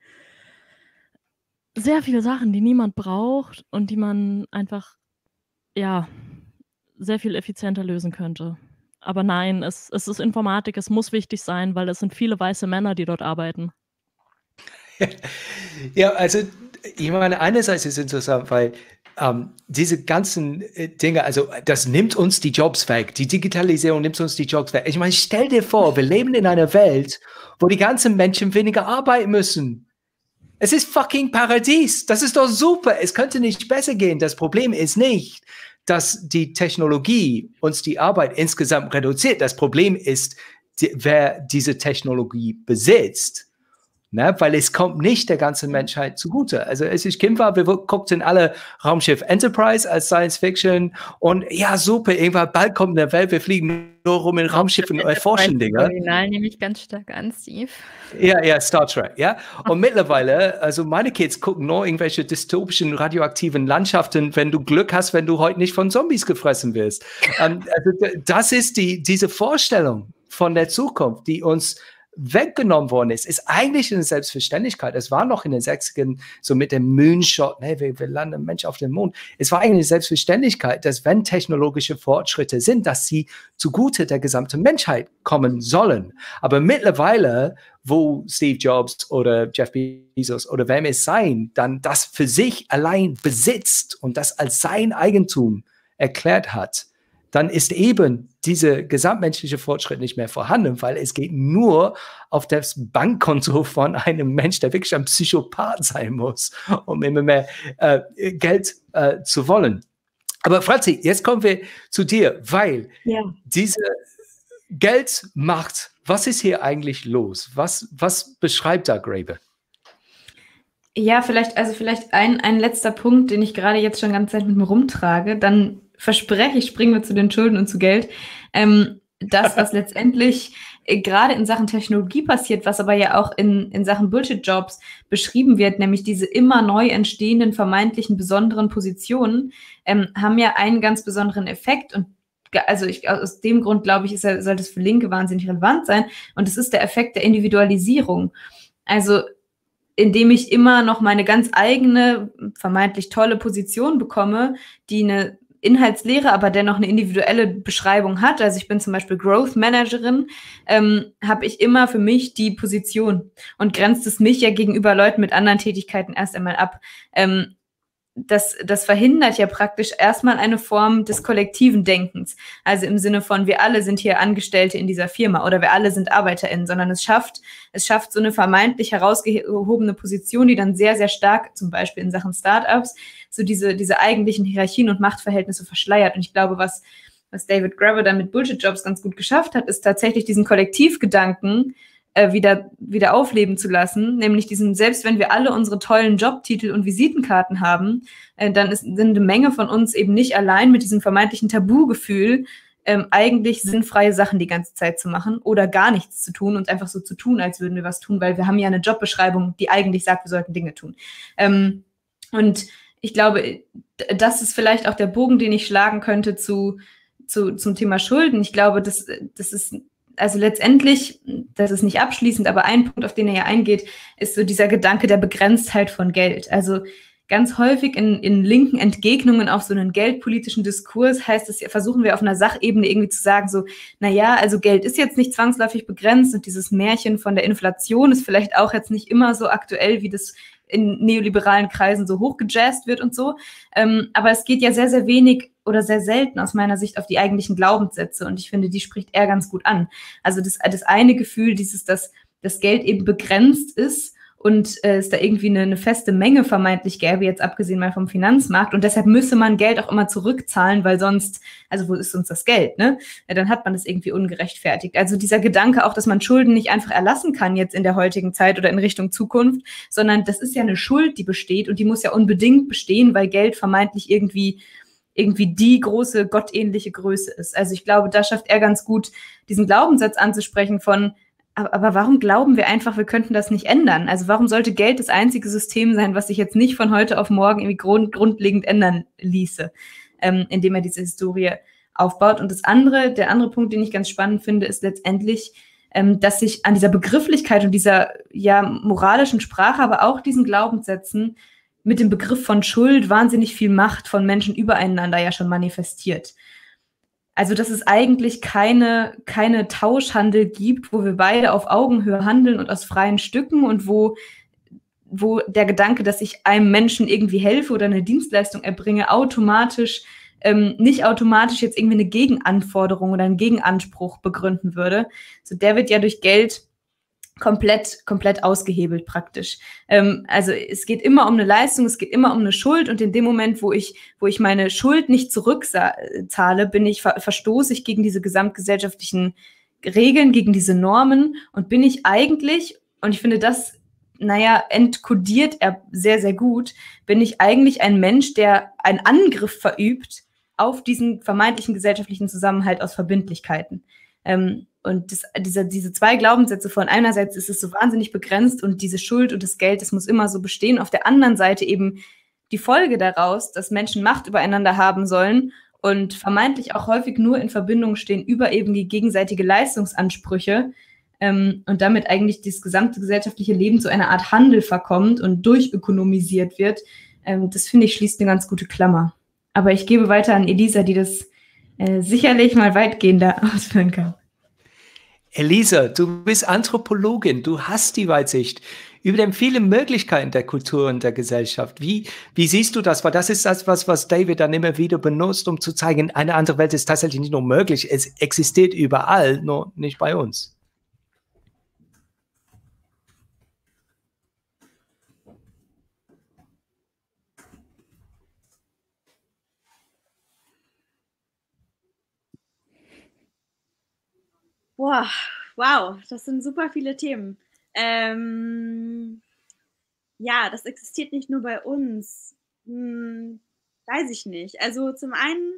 sehr viele Sachen, die niemand braucht und die man einfach, ja, sehr viel effizienter lösen könnte. Aber nein, es, es ist Informatik, es muss wichtig sein, weil es sind viele weiße Männer, die dort arbeiten. Ja, also ich meine, einerseits ist es interessant, weil ähm, diese ganzen äh, Dinge, also das nimmt uns die Jobs weg, die Digitalisierung nimmt uns die Jobs weg. Ich meine, stell dir vor, wir leben in einer Welt, wo die ganzen Menschen weniger arbeiten müssen. Es ist fucking Paradies, das ist doch super, es könnte nicht besser gehen. Das Problem ist nicht, dass die Technologie uns die Arbeit insgesamt reduziert. Das Problem ist, die, wer diese Technologie besitzt. Ne, weil es kommt nicht der ganzen Menschheit zugute. Also als ich Kind war, wir guckten alle Raumschiff Enterprise als Science Fiction und ja, super, irgendwann bald kommt eine Welt, wir fliegen nur rum in Raumschiffen und erforschen Dinge. Das Original nehme ich ganz stark an, Steve. Ja, ja, Star Trek, ja. Und mittlerweile, also meine Kids gucken nur irgendwelche dystopischen, radioaktiven Landschaften, wenn du Glück hast, wenn du heute nicht von Zombies gefressen wirst. um, also das ist die, diese Vorstellung von der Zukunft, die uns weggenommen worden ist, ist eigentlich eine Selbstverständlichkeit. Es war noch in den sechzigern so mit dem Moonshot, hey, wir, wir landen Mensch auf dem Mond. Es war eigentlich eine Selbstverständlichkeit, dass wenn technologische Fortschritte sind, dass sie zugute der gesamten Menschheit kommen sollen. Aber mittlerweile, wo Steve Jobs oder Jeff Bezos oder wem es sein, dann das für sich allein besitzt und das als sein Eigentum erklärt hat, dann ist eben dieser gesamtmenschliche Fortschritt nicht mehr vorhanden, weil es geht nur auf das Bankkonto von einem Mensch, der wirklich ein Psychopath sein muss, um immer mehr äh, Geld äh, zu wollen. Aber Franzi, jetzt kommen wir zu dir, weil ja. diese Geldmacht, was ist hier eigentlich los? Was, was beschreibt da Graeber? Ja, vielleicht, also vielleicht ein, ein letzter Punkt, den ich gerade jetzt schon die ganze Zeit mit mir rumtrage, dann verspreche ich, springen wir zu den Schulden und zu Geld. Ähm, das, was letztendlich äh, gerade in Sachen Technologie passiert, was aber ja auch in, in Sachen Bullshit-Jobs beschrieben wird, nämlich diese immer neu entstehenden vermeintlichen besonderen Positionen, ähm, haben ja einen ganz besonderen Effekt. Und also ich, aus dem Grund, glaube ich, ist er, soll das für Linke wahnsinnig relevant sein. Und das ist der Effekt der Individualisierung. Also indem ich immer noch meine ganz eigene, vermeintlich tolle Position bekomme, die eine Inhaltslehre, aber dennoch eine individuelle Beschreibung hat. Also ich bin zum Beispiel Growth Managerin, ähm, habe ich immer für mich die Position und grenzt es mich ja gegenüber Leuten mit anderen Tätigkeiten erst einmal ab. Ähm, das, das verhindert ja praktisch erstmal eine Form des kollektiven Denkens. Also im Sinne von, wir alle sind hier Angestellte in dieser Firma oder wir alle sind ArbeiterInnen, sondern es schafft, es schafft so eine vermeintlich herausgehobene Position, die dann sehr, sehr stark, zum Beispiel in Sachen Startups, so diese, diese eigentlichen Hierarchien und Machtverhältnisse verschleiert. Und ich glaube, was, was David Graeber da mit Bullshit-Jobs ganz gut geschafft hat, ist tatsächlich diesen Kollektivgedanken äh, wieder, wieder aufleben zu lassen. Nämlich diesen, selbst wenn wir alle unsere tollen Jobtitel und Visitenkarten haben, äh, dann ist, sind eine Menge von uns eben nicht allein mit diesem vermeintlichen Tabugefühl, ähm, eigentlich sinnfreie Sachen die ganze Zeit zu machen oder gar nichts zu tun und einfach so zu tun, als würden wir was tun, weil wir haben ja eine Jobbeschreibung, die eigentlich sagt, wir sollten Dinge tun. Ähm, und ich glaube, das ist vielleicht auch der Bogen, den ich schlagen könnte zu, zu, zum Thema Schulden. Ich glaube, das, das ist, also letztendlich, das ist nicht abschließend, aber ein Punkt, auf den er ja eingeht, ist so dieser Gedanke der Begrenztheit von Geld. Also ganz häufig in, in linken Entgegnungen auf so einen geldpolitischen Diskurs heißt es, versuchen wir auf einer Sachebene irgendwie zu sagen, so, naja, also Geld ist jetzt nicht zwangsläufig begrenzt und dieses Märchen von der Inflation ist vielleicht auch jetzt nicht immer so aktuell, wie das in neoliberalen Kreisen so hochgejazzt wird und so. Ähm, aber es geht ja sehr, sehr wenig oder sehr selten aus meiner Sicht auf die eigentlichen Glaubenssätze. Und ich finde, die spricht er ganz gut an. Also das, das eine Gefühl, dieses, dass das Geld eben begrenzt ist und äh, es da irgendwie eine, eine feste Menge vermeintlich gäbe, jetzt abgesehen mal vom Finanzmarkt. Und deshalb müsse man Geld auch immer zurückzahlen, weil sonst, also wo ist uns das Geld, ne? Ja, dann hat man das irgendwie ungerechtfertigt. Also dieser Gedanke auch, dass man Schulden nicht einfach erlassen kann jetzt in der heutigen Zeit oder in Richtung Zukunft, sondern das ist ja eine Schuld, die besteht und die muss ja unbedingt bestehen, weil Geld vermeintlich irgendwie irgendwie die große gottähnliche Größe ist. Also ich glaube, da schafft er ganz gut, diesen Glaubenssatz anzusprechen von, aber warum glauben wir einfach, wir könnten das nicht ändern? Also warum sollte Geld das einzige System sein, was sich jetzt nicht von heute auf morgen irgendwie grund, grundlegend ändern ließe, ähm, indem er diese Historie aufbaut? Und das andere, der andere Punkt, den ich ganz spannend finde, ist letztendlich, ähm, dass sich an dieser Begrifflichkeit und dieser ja moralischen Sprache, aber auch diesen Glaubenssätzen mit dem Begriff von Schuld wahnsinnig viel Macht von Menschen übereinander ja schon manifestiert. Also, dass es eigentlich keine, keine Tauschhandel gibt, wo wir beide auf Augenhöhe handeln und aus freien Stücken und wo, wo der Gedanke, dass ich einem Menschen irgendwie helfe oder eine Dienstleistung erbringe, automatisch, ähm, nicht automatisch jetzt irgendwie eine Gegenanforderung oder einen Gegenanspruch begründen würde. So, der wird ja durch Geld komplett, komplett ausgehebelt praktisch. Ähm, also es geht immer um eine Leistung, es geht immer um eine Schuld und in dem Moment, wo ich, wo ich meine Schuld nicht zurückzahle, bin ich, ver verstoße ich gegen diese gesamtgesellschaftlichen Regeln, gegen diese Normen und bin ich eigentlich, und ich finde das, naja, entkodiert er sehr, sehr gut, bin ich eigentlich ein Mensch, der einen Angriff verübt auf diesen vermeintlichen gesellschaftlichen Zusammenhalt aus Verbindlichkeiten. Ähm, Und das, diese, diese zwei Glaubenssätze von einerseits ist es so wahnsinnig begrenzt und diese Schuld und das Geld, das muss immer so bestehen. Auf der anderen Seite eben die Folge daraus, dass Menschen Macht übereinander haben sollen und vermeintlich auch häufig nur in Verbindung stehen über eben die gegenseitige Leistungsansprüche ähm, und damit eigentlich das gesamte gesellschaftliche Leben zu einer Art Handel verkommt und durchökonomisiert wird. Ähm, das finde ich schließt eine ganz gute Klammer. Aber ich gebe weiter an Elisa, die das äh, sicherlich mal weitgehender ausführen kann. Elisa, du bist Anthropologin, du hast die Weitsicht über den vielen Möglichkeiten der Kultur und der Gesellschaft. Wie, wie siehst du das? Weil das ist das, was, was David dann immer wieder benutzt, um zu zeigen, eine andere Welt ist tatsächlich nicht nur möglich, es existiert überall, nur nicht bei uns. Boah, wow, das sind super viele Themen. Ähm, ja, das existiert nicht nur bei uns. Hm, weiß ich nicht. Also zum einen,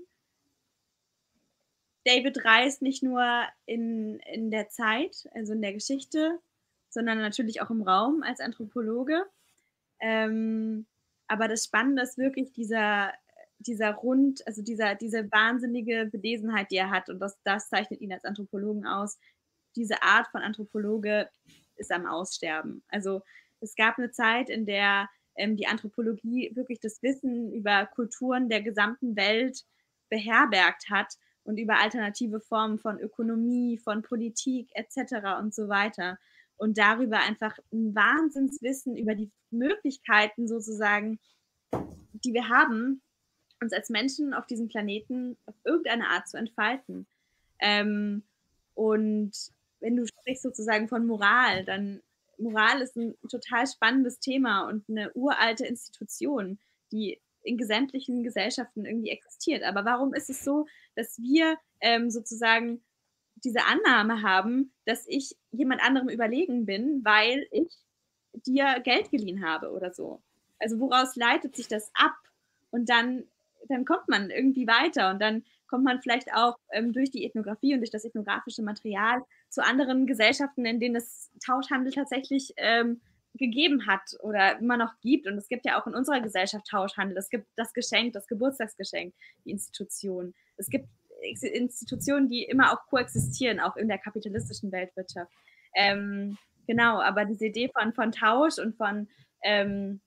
David reist nicht nur in, in der Zeit, also in der Geschichte, sondern natürlich auch im Raum als Anthropologe. Ähm, aber das Spannende ist wirklich dieser, dieser Rund, also dieser, diese wahnsinnige Belesenheit, die er hat. Und das, das zeichnet ihn als Anthropologen aus. Diese Art von Anthropologe ist am Aussterben. Also es gab eine Zeit, in der ähm, die Anthropologie wirklich das Wissen über Kulturen der gesamten Welt beherbergt hat und über alternative Formen von Ökonomie, von Politik et cetera und so weiter. Und darüber einfach ein Wahnsinnswissen über die Möglichkeiten sozusagen, die wir haben, uns als Menschen auf diesem Planeten auf irgendeine Art zu entfalten. Ähm, und wenn du sprichst sozusagen von Moral, dann Moral ist ein total spannendes Thema und eine uralte Institution, die in sämtlichen Gesellschaften irgendwie existiert. Aber warum ist es so, dass wir ähm, sozusagen diese Annahme haben, dass ich jemand anderem überlegen bin, weil ich dir Geld geliehen habe oder so? Also woraus leitet sich das ab? Und dann, dann kommt man irgendwie weiter und dann kommt man vielleicht auch ähm, durch die Ethnografie und durch das ethnografische Material zu anderen Gesellschaften, in denen es Tauschhandel tatsächlich ähm, gegeben hat oder immer noch gibt. Und es gibt ja auch in unserer Gesellschaft Tauschhandel. Es gibt das Geschenk, das Geburtstagsgeschenk, die Institution. Es gibt Institutionen, die immer auch koexistieren, auch in der kapitalistischen Weltwirtschaft. Ähm, genau, aber diese Idee von, von Tausch und von, ähm,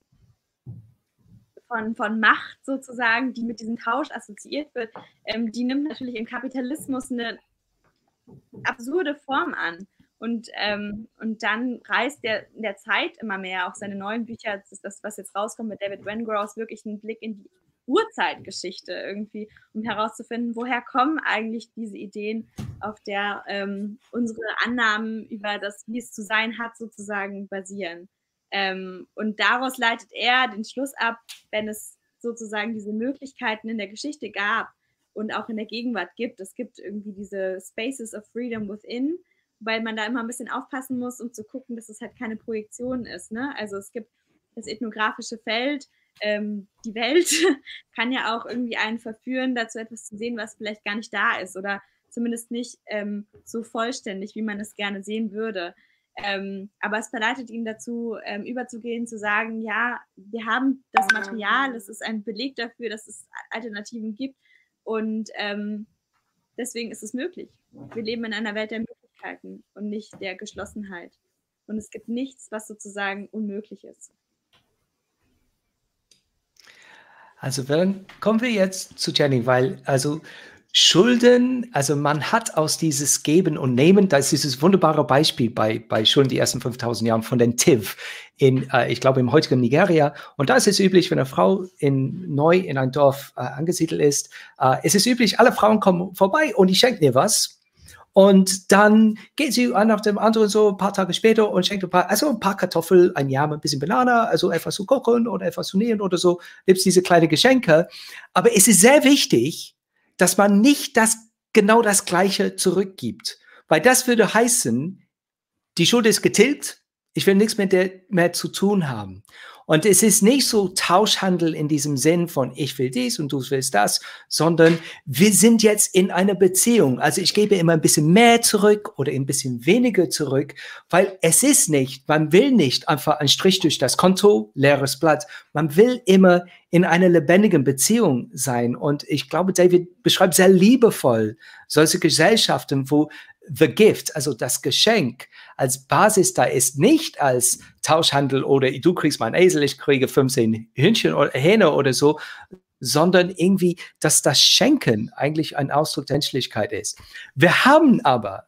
von, von Macht sozusagen, die mit diesem Tausch assoziiert wird, ähm, die nimmt natürlich im Kapitalismus eine absurde Form an. Und, ähm, und dann reißt der in der Zeit immer mehr, auch seine neuen Bücher, das ist das, was jetzt rauskommt mit David Wengrows, wirklich einen Blick in die Urzeitgeschichte irgendwie, um herauszufinden, woher kommen eigentlich diese Ideen, auf der ähm, unsere Annahmen über das, wie es zu sein hat, sozusagen basieren. Ähm, und daraus leitet er den Schluss ab, wenn es sozusagen diese Möglichkeiten in der Geschichte gab und auch in der Gegenwart gibt. Es gibt irgendwie diese Spaces of Freedom within, weil man da immer ein bisschen aufpassen muss, um zu gucken, dass es halt keine Projektion ist. Ne? Also es gibt das ethnografische Feld, ähm, die Welt kann ja auch irgendwie einen verführen, dazu etwas zu sehen, was vielleicht gar nicht da ist oder zumindest nicht ähm, so vollständig, wie man es gerne sehen würde. Ähm, aber es verleitet ihn dazu, ähm, überzugehen, zu sagen, ja, wir haben das Material, es ist ein Beleg dafür, dass es Alternativen gibt und ähm, deswegen ist es möglich. Wir leben in einer Welt der Möglichkeiten und nicht der Geschlossenheit. Und es gibt nichts, was sozusagen unmöglich ist. Also dann kommen wir jetzt zu Jenny, weil also Schulden, also man hat aus dieses Geben und Nehmen, da ist dieses wunderbare Beispiel bei, bei Schulden die ersten fünftausend Jahren von den Tiv in, äh, ich glaube, im heutigen Nigeria. Und da ist es üblich, wenn eine Frau in, neu in ein Dorf äh, angesiedelt ist, äh, es ist üblich, alle Frauen kommen vorbei und die schenken ihr was. Und dann geht sie an nach dem anderen so ein paar Tage später und schenkt ein paar, also ein paar Kartoffeln, ein Yam, ein bisschen Banane, also etwas zu kochen oder etwas zu nähen oder so, gibt diese kleinen Geschenke. Aber es ist sehr wichtig, dass man nicht das, genau das Gleiche zurückgibt. Weil das würde heißen, die Schuld ist getilgt, ich will nichts mit der mehr zu tun haben. Und es ist nicht so Tauschhandel in diesem Sinn von ich will dies und du willst das, sondern wir sind jetzt in einer Beziehung. Also ich gebe immer ein bisschen mehr zurück oder ein bisschen weniger zurück, weil es ist nicht, man will nicht einfach ein Strich durch das Konto, leeres Blatt. Man will immer in einer lebendigen Beziehung sein. Und ich glaube, David beschreibt sehr liebevoll solche Gesellschaften, wo the gift, also das Geschenk als Basis da ist, nicht als Tauschhandel oder du kriegst mein Esel, ich kriege fünfzehn Hühnchen oder Hähne oder so, sondern irgendwie, dass das Schenken eigentlich ein Ausdruck der Menschlichkeit ist. Wir haben aber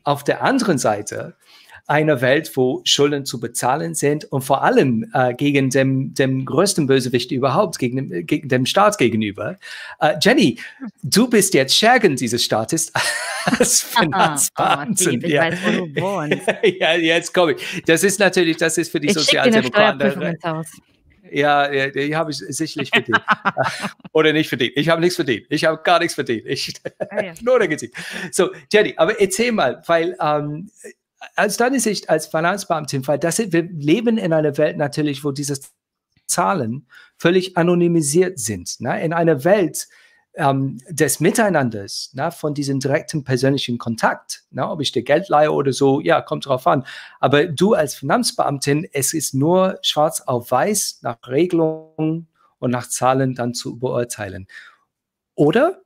auf der anderen Seite eine Welt, wo Schulden zu bezahlen sind und vor allem äh, gegen dem, dem größten Bösewicht überhaupt, gegen dem, gegen dem Staat gegenüber. Äh, Jenny, du bist jetzt Chefin dieses Staates als Finanzbeamtin. Oh, ich ja. weiß, wo du wohnst. Ja, jetzt komme ich. Das ist natürlich, das ist für die ich Sozialdemokraten. Ja, ja, die habe ich sicherlich verdient. Oder nicht verdient. Ich habe nichts verdient. Ich habe gar nichts verdient. Ich, ah, ja. Nur negativ. So, Jenny, aber erzähl mal, weil ähm, aus deiner Sicht als Finanzbeamtin, weil das, wir leben in einer Welt natürlich, wo diese Zahlen völlig anonymisiert sind. Ne? In einer Welt ähm, des Miteinanders, ne? Von diesem direkten persönlichen Kontakt, ne? Ob ich dir Geld leihe oder so, ja, kommt drauf an. Aber du als Finanzbeamtin, es ist nur schwarz auf weiß nach Regelungen und nach Zahlen dann zu beurteilen. Oder?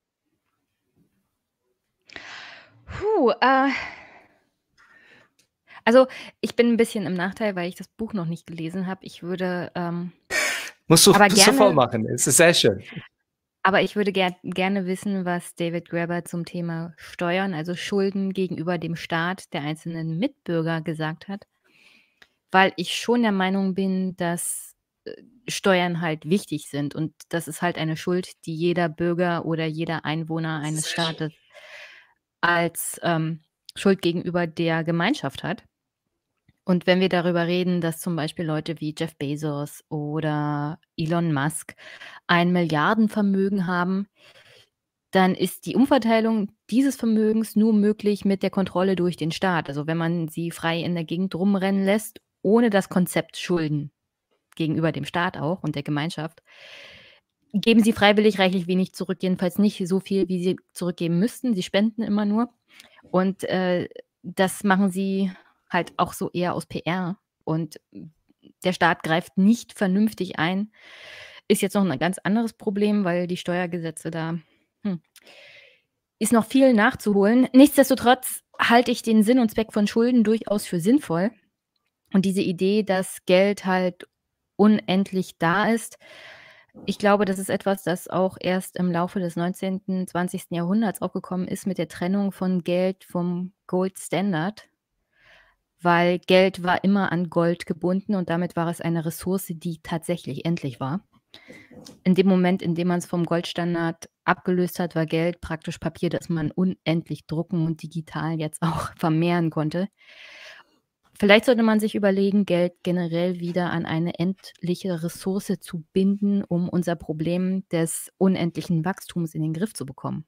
Puh, äh... Also ich bin ein bisschen im Nachteil, weil ich das Buch noch nicht gelesen habe. Ich würde ähm, musst du aber gerne, sofort machen. Es ist sehr schön. Aber ich würde ger gerne wissen, was David Graeber zum Thema Steuern, also Schulden gegenüber dem Staat der einzelnen Mitbürger gesagt hat, weil ich schon der Meinung bin, dass Steuern halt wichtig sind und das ist halt eine Schuld, die jeder Bürger oder jeder Einwohner eines Staates als ähm, Schuld gegenüber der Gemeinschaft hat. Und wenn wir darüber reden, dass zum Beispiel Leute wie Jeff Bezos oder Elon Musk ein Milliardenvermögen haben, dann ist die Umverteilung dieses Vermögens nur möglich mit der Kontrolle durch den Staat. Also wenn man sie frei in der Gegend rumrennen lässt, ohne das Konzept Schulden gegenüber dem Staat auch und der Gemeinschaft, geben sie freiwillig reichlich wenig zurück, jedenfalls nicht so viel, wie sie zurückgeben müssten. Sie spenden immer nur. Und äh, das machen sie halt auch so eher aus P R. Und der Staat greift nicht vernünftig ein. Ist jetzt noch ein ganz anderes Problem, weil die Steuergesetze da hm, ist noch viel nachzuholen. Nichtsdestotrotz halte ich den Sinn und Zweck von Schulden durchaus für sinnvoll. Und diese Idee, dass Geld halt unendlich da ist, ich glaube, das ist etwas, das auch erst im Laufe des neunzehnten, zwanzigsten Jahrhunderts aufgekommen ist mit der Trennung von Geld vom Gold Standard, weil Geld war immer an Gold gebunden und damit war es eine Ressource, die tatsächlich endlich war. In dem Moment, in dem man es vom Goldstandard abgelöst hat, war Geld praktisch Papier, das man unendlich drucken und digital jetzt auch vermehren konnte. Vielleicht sollte man sich überlegen, Geld generell wieder an eine endliche Ressource zu binden, um unser Problem des unendlichen Wachstums in den Griff zu bekommen.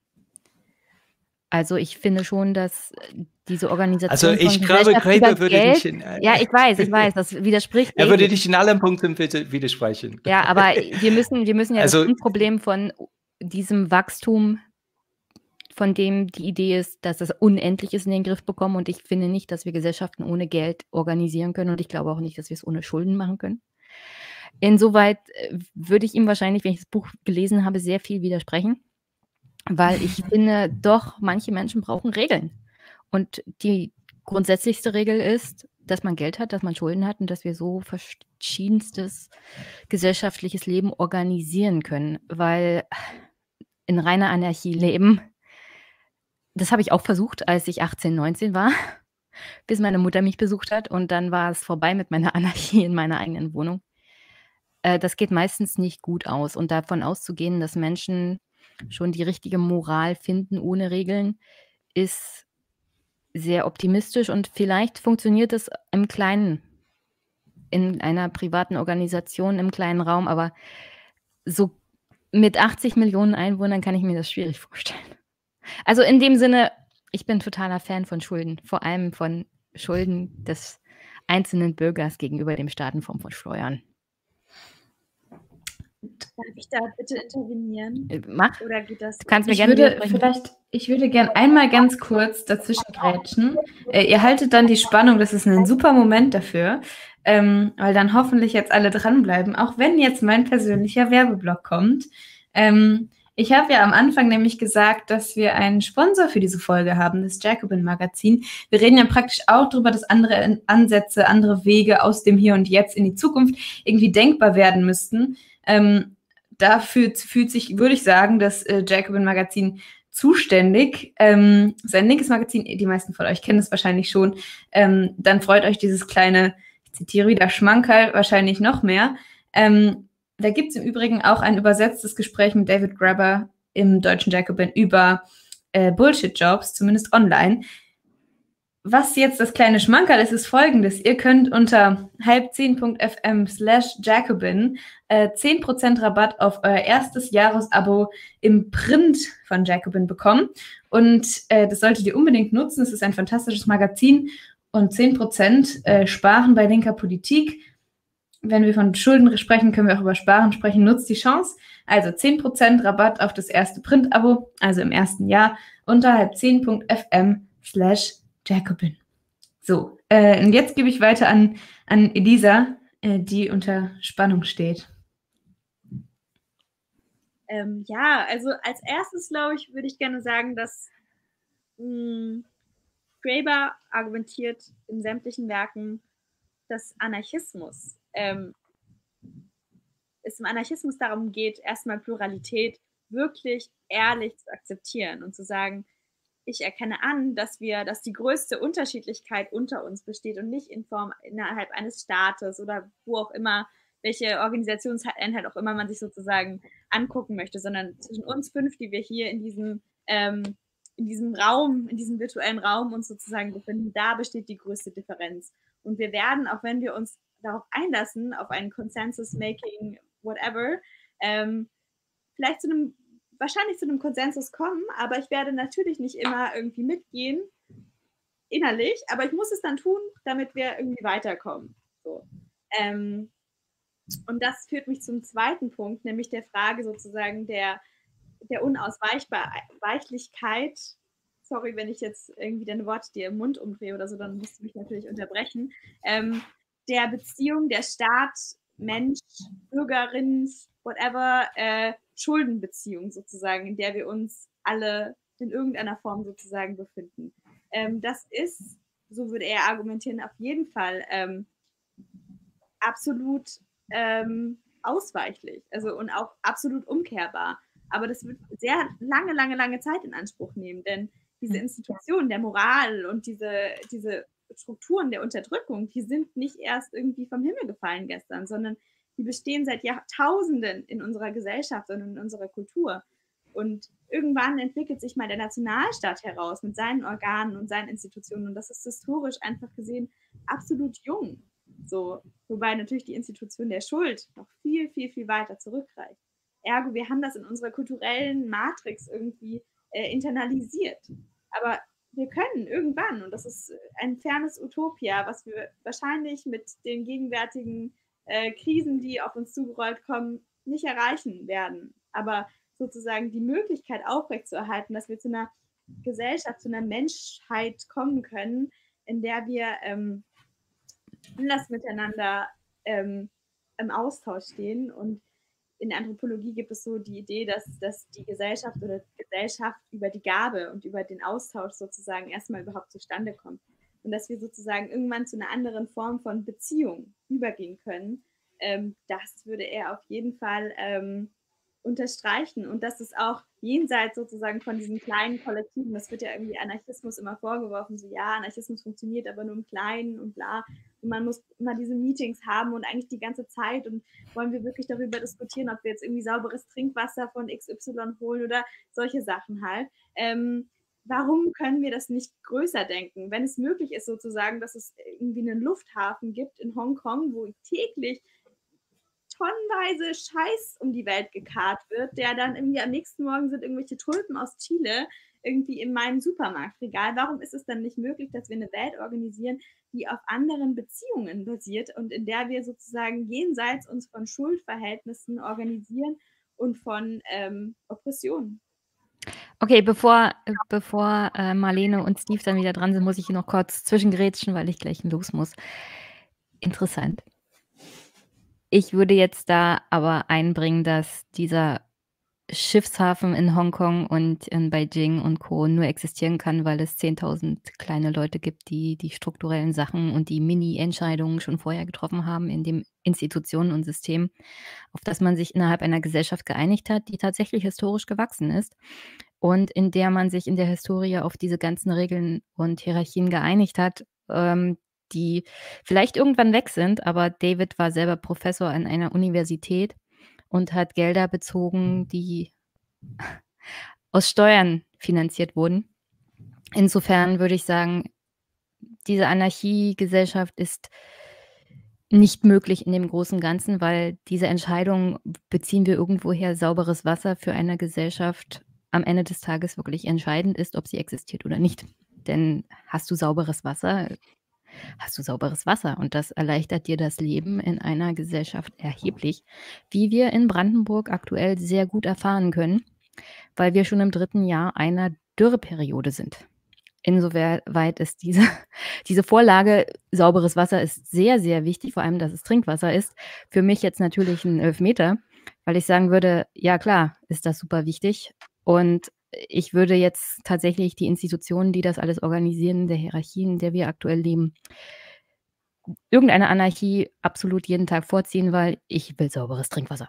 Also ich finde schon, dass diese Organisation Also ich glaube, Graeber würde Geld, nicht in, äh, ja, ich weiß, ich weiß, das widerspricht. Er würde nicht in allen Punkten widersprechen. Ja, aber wir müssen, wir müssen ja also, das Problem von diesem Wachstum, von dem die Idee ist, dass es unendlich ist, in den Griff bekommen. Und ich finde nicht, dass wir Gesellschaften ohne Geld organisieren können. Und ich glaube auch nicht, dass wir es ohne Schulden machen können. Insoweit würde ich ihm wahrscheinlich, wenn ich das Buch gelesen habe, sehr viel widersprechen. Weil ich finde, doch, manche Menschen brauchen Regeln. Und die grundsätzlichste Regel ist, dass man Geld hat, dass man Schulden hat und dass wir so verschiedenstes gesellschaftliches Leben organisieren können. Weil in reiner Anarchie leben, das habe ich auch versucht, als ich achtzehn, neunzehn war, bis meine Mutter mich besucht hat und dann war es vorbei mit meiner Anarchie in meiner eigenen Wohnung. Äh, das geht meistens nicht gut aus. Und davon auszugehen, dass Menschen schon die richtige Moral finden ohne Regeln, ist sehr optimistisch und vielleicht funktioniert es im Kleinen, in einer privaten Organisation, im kleinen Raum, aber so mit achtzig Millionen Einwohnern kann ich mir das schwierig vorstellen. Also in dem Sinne, ich bin totaler Fan von Schulden, vor allem von Schulden des einzelnen Bürgers gegenüber dem Staat in Form von Steuern. Darf ich da bitte intervenieren? Mach. Oder geht das? Du kannst mir Ich gerne würde vielleicht, ich würde gerne einmal ganz kurz dazwischen grätschen. Äh, ihr haltet dann die Spannung, das ist ein super Moment dafür, ähm, weil dann hoffentlich jetzt alle dranbleiben, auch wenn jetzt mein persönlicher Werbeblock kommt. Ähm, ich habe ja am Anfang nämlich gesagt, dass wir einen Sponsor für diese Folge haben, das Jacobin Magazin. Wir reden ja praktisch auch darüber, dass andere Ansätze, andere Wege aus dem Hier und Jetzt in die Zukunft irgendwie denkbar werden müssten. Ähm, da fühlt, fühlt sich, würde ich sagen, das äh, Jacobin Magazin zuständig. Ähm, sein linkes Magazin, die meisten von euch kennen es wahrscheinlich schon. Ähm, dann freut euch dieses kleine, ich zitiere wieder, Schmankerl wahrscheinlich noch mehr. Ähm, da gibt es im Übrigen auch ein übersetztes Gespräch mit David Graeber im Deutschen Jacobin über äh, Bullshit-Jobs, zumindest online. Was jetzt das kleine Schmankerl ist, ist folgendes. Ihr könnt unter halbzehn.fm slash Jacobin äh, zehn Prozent Rabatt auf euer erstes Jahresabo im Print von Jacobin bekommen. Und äh, das solltet ihr unbedingt nutzen. Es ist ein fantastisches Magazin und zehn Prozent äh, sparen bei linker Politik. Wenn wir von Schulden sprechen, können wir auch über Sparen sprechen. Nutzt die Chance. Also zehn Prozent Rabatt auf das erste Print-Abo, also im ersten Jahr, unter halbzehn.fm slash Jacobin. So, äh, und jetzt gebe ich weiter an, an Elisa, äh, die unter Spannung steht. Ähm, ja, also als erstes, glaube ich, würde ich gerne sagen, dass mh, Graeber argumentiert in sämtlichen Werken, dass Anarchismus, ähm, es im Anarchismus darum geht, erstmal Pluralität wirklich ehrlich zu akzeptieren und zu sagen, ich erkenne an, dass wir, dass die größte Unterschiedlichkeit unter uns besteht und nicht in Form innerhalb eines Staates oder wo auch immer, welche Organisationseinheit auch immer man sich sozusagen angucken möchte, sondern zwischen uns fünf, die wir hier in diesem, ähm, in diesem Raum, in diesem virtuellen Raum uns sozusagen befinden, da besteht die größte Differenz. Und wir werden, auch wenn wir uns darauf einlassen, auf einen Consensus-Making, whatever, ähm, vielleicht zu einem wahrscheinlich zu einem Konsensus kommen, aber ich werde natürlich nicht immer irgendwie mitgehen, innerlich, aber ich muss es dann tun, damit wir irgendwie weiterkommen. So. Ähm, und das führt mich zum zweiten Punkt, nämlich der Frage sozusagen der, der Unausweichlichkeit. Sorry, wenn ich jetzt irgendwie deine Worte dir im Mund umdrehe oder so, dann musst du mich natürlich unterbrechen. Ähm, der Beziehung der Staat, Mensch, Bürgerin, whatever, äh, Schuldenbeziehung sozusagen, in der wir uns alle in irgendeiner Form sozusagen befinden. Ähm, das ist, so würde er argumentieren, auf jeden Fall ähm, absolut ähm, ausweichlich, also und auch absolut umkehrbar. Aber das wird sehr lange, lange, lange Zeit in Anspruch nehmen, denn diese Institutionen der Moral und diese, diese Strukturen der Unterdrückung, die sind nicht erst irgendwie vom Himmel gefallen gestern, sondern die bestehen seit Jahrtausenden in unserer Gesellschaft und in unserer Kultur. Und irgendwann entwickelt sich mal der Nationalstaat heraus mit seinen Organen und seinen Institutionen. Und das ist historisch einfach gesehen absolut jung. So, wobei natürlich die Institution der Schuld noch viel, viel, viel weiter zurückreicht. Ergo, wir haben das in unserer kulturellen Matrix irgendwie äh, internalisiert. Aber wir können irgendwann, und das ist ein fernes Utopia, was wir wahrscheinlich mit den gegenwärtigen äh, Krisen, die auf uns zugerollt kommen, nicht erreichen werden. Aber sozusagen die Möglichkeit aufrechtzuerhalten, dass wir zu einer Gesellschaft, zu einer Menschheit kommen können, in der wir ähm, anders miteinander ähm, im Austausch stehen. Und in der Anthropologie gibt es so die Idee, dass, dass die Gesellschaft oder die Gesellschaft über die Gabe und über den Austausch sozusagen erstmal überhaupt zustande kommt. Und dass wir sozusagen irgendwann zu einer anderen Form von Beziehung übergehen können. Ähm, das würde er auf jeden Fall ähm, unterstreichen. Und das ist auch jenseits sozusagen von diesen kleinen Kollektiven, das wird ja irgendwie Anarchismus immer vorgeworfen, so ja, Anarchismus funktioniert aber nur im Kleinen und bla. Und man muss immer diese Meetings haben und eigentlich die ganze Zeit und wollen wir wirklich darüber diskutieren, ob wir jetzt irgendwie sauberes Trinkwasser von X Y holen oder solche Sachen halt. Ähm, warum können wir das nicht größer denken? Wenn es möglich ist sozusagen, dass es irgendwie einen Lufthafen gibt in Hongkong, wo täglich tonnenweise Scheiß um die Welt gekarrt wird, der dann irgendwie am nächsten Morgen sind irgendwelche Tulpen aus Chile irgendwie in meinem Supermarktregal. Warum ist es dann nicht möglich, dass wir eine Welt organisieren, die auf anderen Beziehungen basiert und in der wir sozusagen jenseits uns von Schuldverhältnissen organisieren und von ähm, Oppressionen? Okay, bevor, bevor äh, Marlene und Steve dann wieder dran sind, muss ich hier noch kurz zwischengrätschen, weil ich gleich los muss. Interessant. Ich würde jetzt da aber einbringen, dass dieser Schiffshafen in Hongkong und in Beijing und Co. nur existieren kann, weil es zehntausend kleine Leute gibt, die die strukturellen Sachen und die Mini-Entscheidungen schon vorher getroffen haben in dem Institutionen und System, auf das man sich innerhalb einer Gesellschaft geeinigt hat, die tatsächlich historisch gewachsen ist. und in der man sich in der Historie auf diese ganzen Regeln und Hierarchien geeinigt hat, ähm, die vielleicht irgendwann weg sind, aber David war selber Professor an einer Universität und hat Gelder bezogen, die aus Steuern finanziert wurden. Insofern würde ich sagen, diese Anarchiegesellschaft ist nicht möglich in dem großen Ganzen, weil diese Entscheidung, beziehen wir irgendwoher sauberes Wasser für eine Gesellschaft, am Ende des Tages wirklich entscheidend ist, ob sie existiert oder nicht. Denn hast du sauberes Wasser, hast du sauberes Wasser. Und das erleichtert dir das Leben in einer Gesellschaft erheblich, wie wir in Brandenburg aktuell sehr gut erfahren können, weil wir schon im dritten Jahr einer Dürreperiode sind. Insoweit ist diese, diese Vorlage, sauberes Wasser ist sehr, sehr wichtig, vor allem, dass es Trinkwasser ist. Für mich jetzt natürlich ein Elfmeter, weil ich sagen würde, ja klar, ist das super wichtig. Und ich würde jetzt tatsächlich die Institutionen, die das alles organisieren, der Hierarchien, in der wir aktuell leben, irgendeine Anarchie absolut jeden Tag vorziehen, weil ich will sauberes Trinkwasser.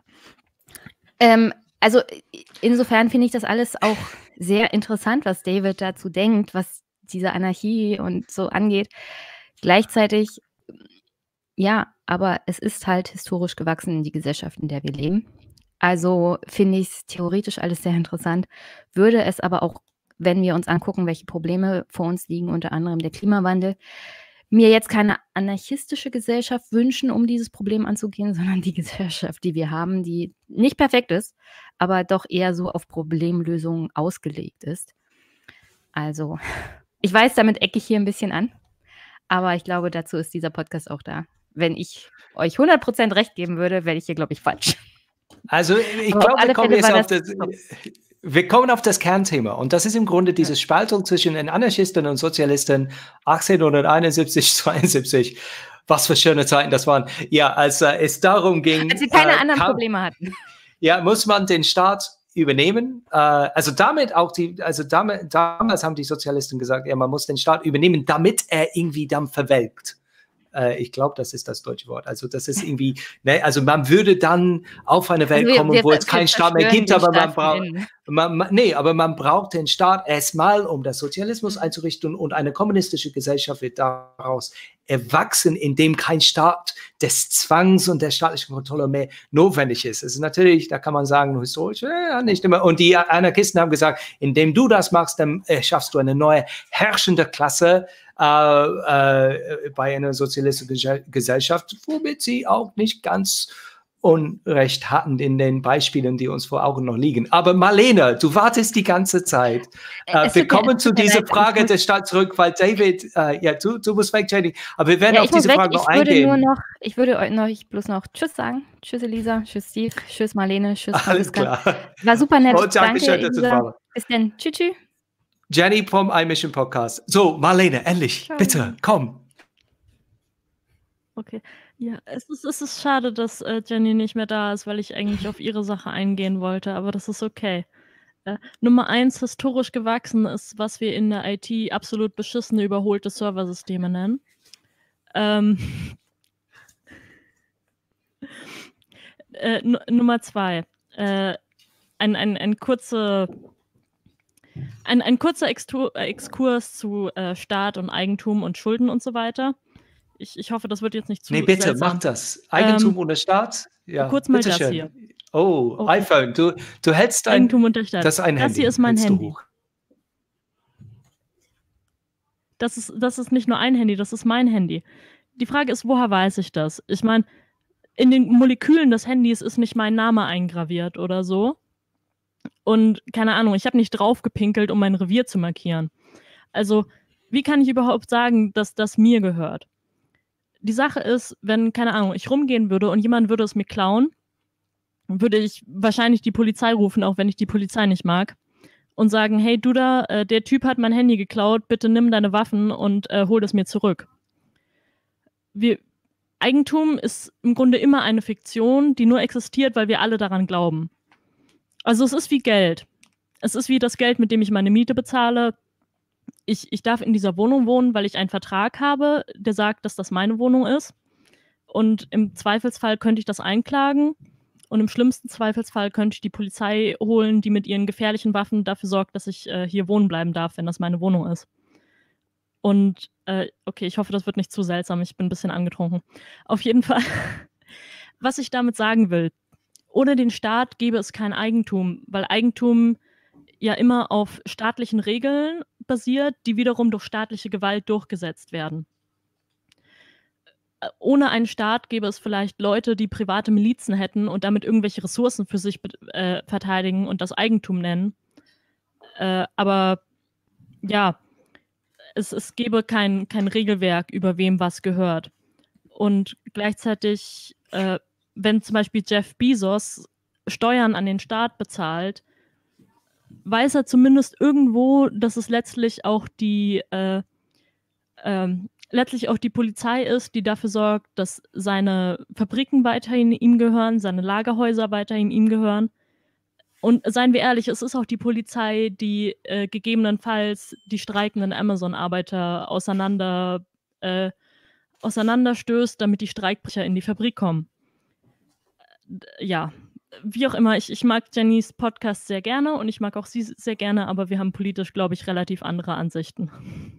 Ähm, also insofern finde ich das alles auch sehr interessant, was David dazu denkt, was diese Anarchie und so angeht. Gleichzeitig, ja, aber es ist halt historisch gewachsen in die Gesellschaft, in der wir leben. Also finde ich es theoretisch alles sehr interessant, würde es aber auch, wenn wir uns angucken, welche Probleme vor uns liegen, unter anderem der Klimawandel, mir jetzt keine anarchistische Gesellschaft wünschen, um dieses Problem anzugehen, sondern die Gesellschaft, die wir haben, die nicht perfekt ist, aber doch eher so auf Problemlösungen ausgelegt ist. Also, ich weiß, damit ecke ich hier ein bisschen an, aber ich glaube, dazu ist dieser Podcast auch da. Wenn ich euch hundert Prozent recht geben würde, wäre ich hier, glaube ich, falsch. Also ich glaube, wir kommen jetzt auf das, wir kommen auf das Kernthema und das ist im Grunde diese Spaltung zwischen den Anarchisten und Sozialisten achtzehnhunderteinundsiebzig, zweiundsiebzig. Was für schöne Zeiten das waren. Ja, als äh, es darum ging... Als wir keine äh, anderen kam, Probleme hatten. Ja, muss man den Staat übernehmen. Äh, also damit auch die, also damit, damals haben die Sozialisten gesagt, ja, man muss den Staat übernehmen, damit er irgendwie dann verwelkt. Äh, ich glaube, das ist das deutsche Wort. Also das ist irgendwie, ne, also man würde dann auf eine Welt Also wir, kommen, wir, wo es keinen Staat mehr gibt, aber man braucht, man, man, nee, aber man braucht den Staat erstmal, um das Sozialismus einzurichten und eine kommunistische Gesellschaft wird daraus erwachsen, in dem kein Staat des Zwangs und der staatlichen Kontrolle mehr notwendig ist. Es ist natürlich, da kann man sagen, historisch, ja, nicht immer. Und die Anarchisten haben gesagt, indem du das machst, dann äh, schaffst du eine neue herrschende Klasse äh, äh, bei einer sozialistischen Gesellschaft, womit sie auch nicht ganz Unrecht hatten in den Beispielen, die uns vor Augen noch liegen. Aber Marlene, du wartest die ganze Zeit. Äh, wir kommen mir, zu dieser Frage der Stadt zurück, weil David, äh, ja, du, du musst weg, Jenny, aber wir werden ja, auf diese Frage noch ich eingehen. Würde nur noch, ich würde euch noch, bloß noch Tschüss sagen. Tschüss Elisa, tschüss Steve, tschüss Marlene, tschüss Alles Franziska. klar. War super nett. Oh, danke, danke schön, dass Elisa. Du Bis dann. Tschüss, tschüss. Jenny vom iMission Podcast. So, Marlene, endlich, Ciao. bitte, komm. Okay. Ja, es ist, es ist schade, dass äh, Jenny nicht mehr da ist, weil ich eigentlich auf ihre Sache eingehen wollte, aber das ist okay. Äh, Nummer eins, historisch gewachsen ist, was wir in der I T absolut beschissene, überholte Serversysteme nennen. Ähm, äh, Nummer zwei, äh, ein, ein, ein, kurze, ein, ein kurzer Extu Exkurs zu äh, Staat und Eigentum und Schulden und so weiter. Ich, ich hoffe, das wird jetzt nicht zu Nee, bitte, seltsam. mach das. Eigentum Ähm, ohne Staat? Ja, kurz mal bitte das schön. hier. Oh, Okay. iPhone. Du, du hältst ein, Eigentum und der Staat. das ist ein Das Handy. hier ist mein hältst du Handy. hoch. Das ist, das ist nicht nur ein Handy, das ist mein Handy. Die Frage ist, woher weiß ich das? Ich meine, in den Molekülen des Handys ist nicht mein Name eingraviert oder so. Und keine Ahnung, ich habe nicht draufgepinkelt, um mein Revier zu markieren. Also, wie kann ich überhaupt sagen, dass das mir gehört? Die Sache ist, wenn, keine Ahnung, ich rumgehen würde und jemand würde es mir klauen, würde ich wahrscheinlich die Polizei rufen, auch wenn ich die Polizei nicht mag, und sagen, hey, du da, äh, der Typ hat mein Handy geklaut, bitte nimm deine Waffen und äh, hol das mir zurück. Wir, Eigentum ist im Grunde immer eine Fiktion, die nur existiert, weil wir alle daran glauben. Also es ist wie Geld. Es ist wie das Geld, mit dem ich meine Miete bezahle. Ich, ich darf in dieser Wohnung wohnen, weil ich einen Vertrag habe, der sagt, dass das meine Wohnung ist. Und im Zweifelsfall könnte ich das einklagen. und im schlimmsten Zweifelsfall könnte ich die Polizei holen, die mit ihren gefährlichen Waffen dafür sorgt, dass ich äh, hier wohnen bleiben darf, wenn das meine Wohnung ist. Und, äh, okay, ich hoffe, das wird nicht zu seltsam, ich bin ein bisschen angetrunken. Auf jeden Fall, was ich damit sagen will, ohne den Staat gäbe es kein Eigentum, weil Eigentum ja immer auf staatlichen Regeln basiert, die wiederum durch staatliche Gewalt durchgesetzt werden. Ohne einen Staat gäbe es vielleicht Leute, die private Milizen hätten und damit irgendwelche Ressourcen für sich äh, verteidigen und das Eigentum nennen. Äh, aber ja, es, es gäbe kein, kein Regelwerk, über wem was gehört. Und gleichzeitig, äh, wenn zum Beispiel Jeff Bezos Steuern an den Staat bezahlt, weiß er zumindest irgendwo, dass es letztlich auch die äh, ähm, letztlich auch die Polizei ist, die dafür sorgt, dass seine Fabriken weiterhin ihm gehören, seine Lagerhäuser weiterhin ihm gehören. Und seien wir ehrlich, es ist auch die Polizei, die äh, gegebenenfalls die streikenden Amazon-Arbeiter auseinander, äh, auseinanderstößt, damit die Streikbrecher in die Fabrik kommen. Ja, wie auch immer, ich, ich mag Jennys Podcast sehr gerne und ich mag auch sie sehr gerne, aber wir haben politisch, glaube ich, relativ andere Ansichten.